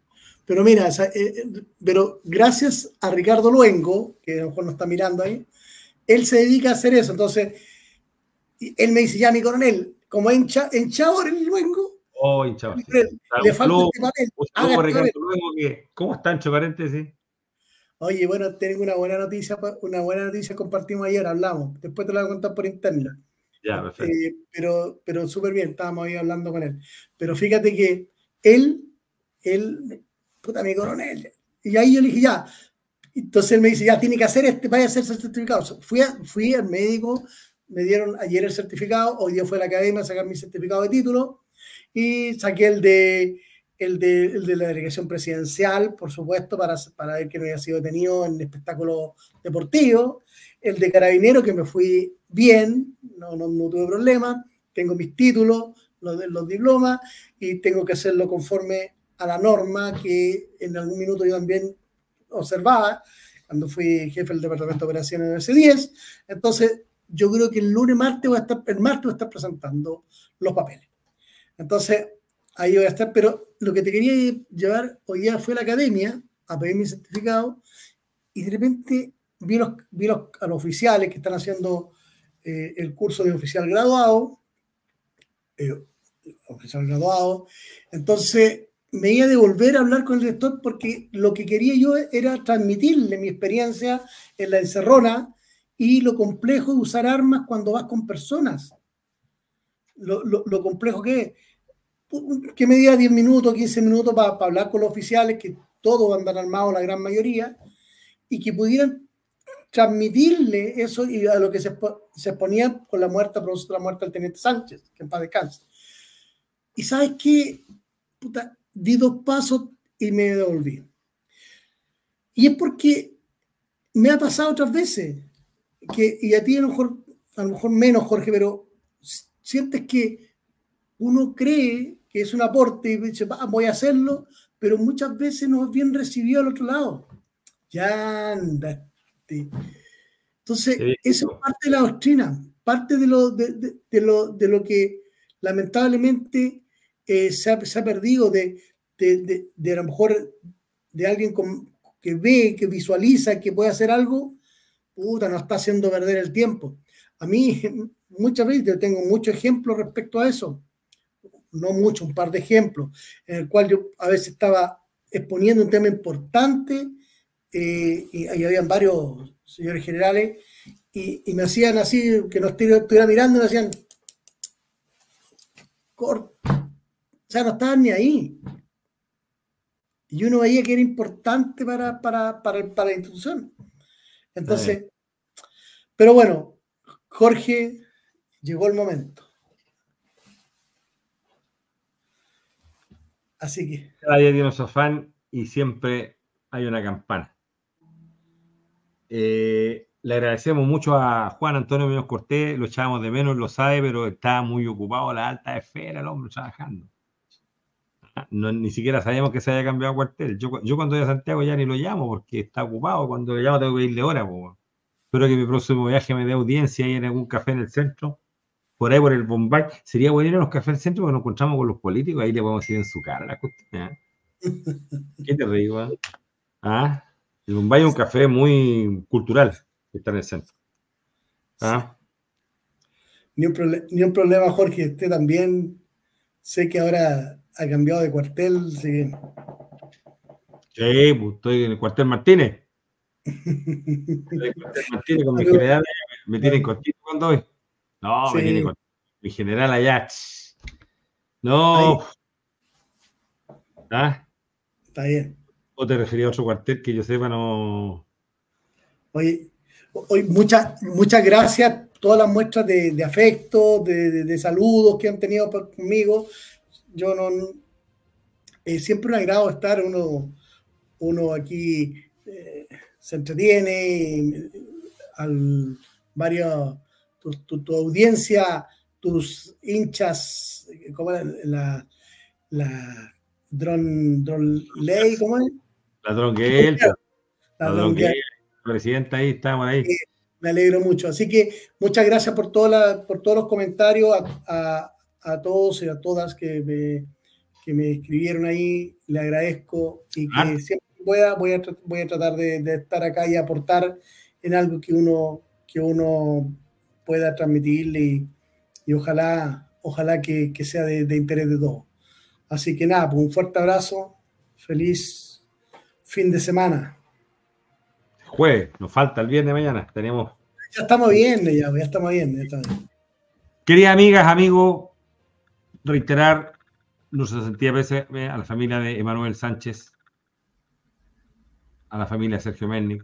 pero gracias a Ricardo Luengo, que a lo mejor no está mirando ahí, él se dedica a hacer eso. Entonces, él me dice, ya, mi coronel, como hinchado en el Luengo, Oh, hinchado. le falta este papel. ¿Cómo está, entre paréntesis? Oye, bueno, tengo una buena noticia compartimos ayer, hablamos. Después te la voy a contar por interno. Ya, perfecto. Pero súper bien, estábamos ahí hablando con él. Pero fíjate que él, puta, mi coronel. Y ahí yo le dije, ya. Entonces él me dice, ya, tiene que hacer vaya a hacer ese certificado. Fui al médico, me dieron ayer el certificado, hoy día fue a la academia a sacar mi certificado de título y saqué el de la delegación presidencial, por supuesto, para ver que no había sido detenido en espectáculo deportivo, el de carabinero, que me fui bien, no tuve problemas, tengo mis títulos, los diplomas, y tengo que hacerlo conforme a la norma que en algún minuto yo también observaba cuando fui jefe del departamento de operaciones de C10. Entonces yo creo que el martes voy a estar presentando los papeles. Entonces ahí voy a estar, pero lo que te quería llevar hoy día fue a la academia a pedir mi certificado y de repente vi a los oficiales que están haciendo el curso de oficial graduado, entonces me iba a devolver a hablar con el director porque lo que quería yo era transmitirle mi experiencia en la encerrona y lo complejo de usar armas cuando vas con personas. Lo complejo que me diera 10 minutos, 15 minutos para hablar con los oficiales, que todos andan armados, la gran mayoría, y que pudieran transmitirle eso y a lo que se exponía con la muerte del teniente Sánchez, que en paz descanse. Y ¿sabes qué? Puta, di 2 pasos y me devolví. Y es porque me ha pasado otras veces, y a ti a lo mejor menos, Jorge, pero sientes que uno cree que es un aporte y dice, voy a hacerlo, pero muchas veces no es bien recibido al otro lado. Ya andaste. Entonces, eso es parte de la doctrina, parte de lo que lamentablemente se ha perdido de a lo mejor de alguien que ve, que visualiza, que puede hacer algo, puta, nos está haciendo perder el tiempo. A mí, muchas veces, yo tengo muchos ejemplos respecto a eso, no mucho, un par de ejemplos, en el cual yo a veces estaba exponiendo un tema importante y habían varios señores generales y me hacían así, que no estuviera mirando, me hacían corto. O sea, no estaban ni ahí. Y uno veía que era importante para la institución. Entonces, pero bueno, Jorge, llegó el momento. Así que. Cada día tiene su afán y siempre hay una campana. Le agradecemos mucho a Juan Antonio Muñoz Cortés, lo echábamos de menos, lo sabe, pero está muy ocupado a la alta esfera, el hombre trabajando. No, ni siquiera sabíamos que se haya cambiado cuartel. Yo cuando voy a Santiago ya ni lo llamo porque está ocupado. Cuando lo llamo tengo que irle hora. Espero que mi próximo viaje me dé audiencia ahí en algún café en el centro. Por ahí por el Bombay. Sería bueno ir a los cafés del centro porque nos encontramos con los políticos. Ahí le podemos decir en su cara la cuestión. ¿Qué te digo? El Bombay es un café muy cultural que está en el centro. Ni un problema, Jorge. Usted también sé que ahora ha cambiado de cuartel. Sí, pues estoy en el cuartel Martínez. El cuartel Martínez con mi general me tienen cortito cuando voy. No, sí. Me tiene cortito. Mi general allá. No. Está bien. ¿O te referías a otro cuartel que yo sepa no? Oye, muchas gracias. Todas las muestras de afecto, de saludos que han tenido conmigo. Yo no siempre un agrado estar, uno aquí se entretiene, varios, tu audiencia, tus hinchas, ¿cómo era? La Drone Ley, ¿cómo es? La Dronguel, La la Drone Dronguel, presidenta ahí, estamos ahí. Me alegro mucho. Así que muchas gracias por todos los comentarios, a todos y a todas que me escribieron ahí. Le agradezco y que siempre pueda, voy a tratar de estar acá y aportar en algo que uno pueda transmitirle y ojalá que sea de interés de todos. Así que nada, pues un fuerte abrazo, feliz fin de semana. Jueves, nos falta el viernes mañana. Tenemos. Ya estamos bien, ya estamos bien. Queridas amigas, amigos, reiterar nuestra sentida pésame a la familia de Emanuel Sánchez, a la familia de Sergio Melnik.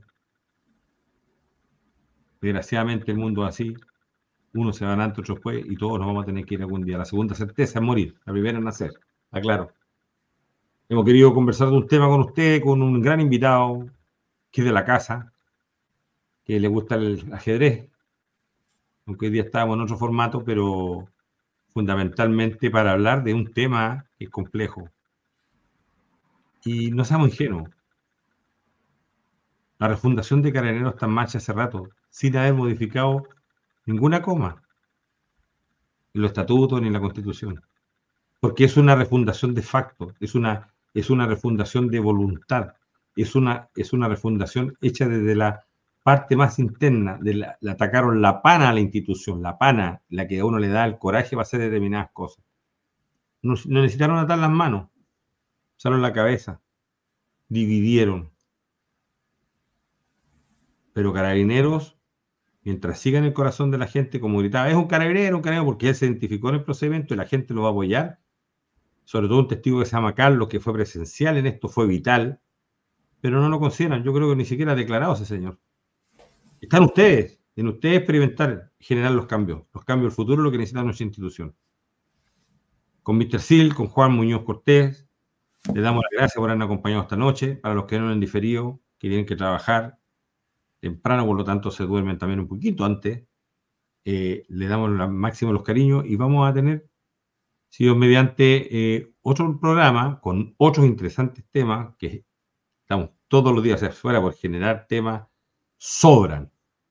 Desgraciadamente el mundo es así. Unos se van antes, otros después, y todos nos vamos a tener que ir algún día. La segunda certeza es morir, la primera es nacer. Aclaro. Hemos querido conversar de un tema con usted, con un gran invitado que es de la casa, que le gusta el ajedrez, aunque hoy día estábamos en otro formato, pero fundamentalmente para hablar de un tema que es complejo. Y no seamos ingenuos. La refundación de Carabineros está en marcha hace rato, sin haber modificado ninguna coma en los estatutos ni en la Constitución. Porque es una refundación de facto, es una refundación de voluntad, es una refundación hecha desde la parte más interna. Le atacaron la pana a la institución, la pana, la que a uno le da el coraje para hacer determinadas cosas. No necesitaron atar las manos, usaron la cabeza, dividieron. Pero Carabineros, mientras siga en el corazón de la gente, como gritaba, es un carabinero, porque él se identificó en el procedimiento y la gente lo va a apoyar. Sobre todo un testigo que se llama Carlos, que fue presencial en esto, fue vital, pero no lo consideran. Yo creo que ni siquiera ha declarado ese señor. Están ustedes, en ustedes experimentar, generar los cambios del futuro, lo que necesita nuestra institución. Con Mr. Sil, con Juan Muñoz Cortés, le damos las gracias por habernos acompañado esta noche. Para los que no lo han diferido, que tienen que trabajar temprano, por lo tanto se duermen también un poquito antes, le damos al máximo los cariños y vamos a tener, si Dios mediante, otro programa con otros interesantes temas que estamos todos los días hacia afuera por generar temas, sobran.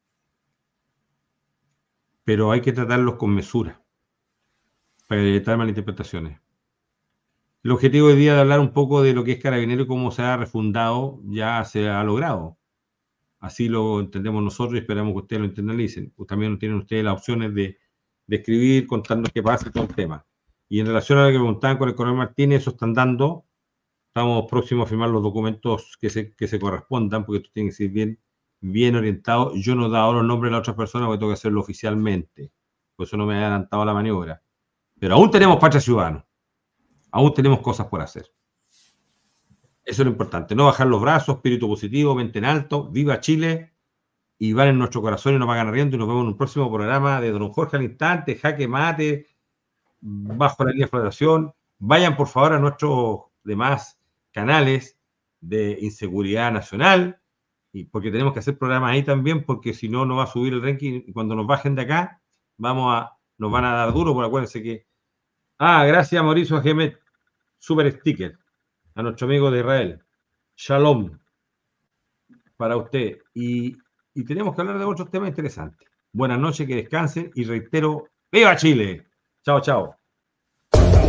Pero hay que tratarlos con mesura para evitar malinterpretaciones. El objetivo hoy día de hablar un poco de lo que es Carabinero y cómo se ha refundado ya se ha logrado. Así lo entendemos nosotros y esperamos que ustedes lo internalicen. Pues también tienen ustedes las opciones de escribir, contarnos qué pasa y todo el tema. Y en relación a lo que preguntaban con el coronel Martínez, eso están dando. Estamos próximos a firmar los documentos que se correspondan, porque esto tiene que ser bien orientado. Yo no he dado los nombres de las otras personas porque tengo que hacerlo oficialmente. Por eso no me he adelantado a la maniobra. Pero aún tenemos Patria Ciudadana. Aún tenemos cosas por hacer. Eso es lo importante. No bajar los brazos, espíritu positivo, mente en alto. Viva Chile. Y van en nuestro corazón y nos van arriendo. Y nos vemos en un próximo programa de Don Jorge al Instante, Jaque Mate, bajo la línea de flotación. Vayan por favor a nuestros demás canales de inseguridad nacional, y porque tenemos que hacer programas ahí también, porque si no, no va a subir el ranking y cuando nos bajen de acá, nos van a dar duro, porque acuérdense que... gracias a Mauricio Gemet, super sticker, a nuestro amigo de Israel. Shalom para usted. Y tenemos que hablar de otros temas interesantes. Buenas noches, que descansen y reitero, ¡viva Chile! Chao, chao.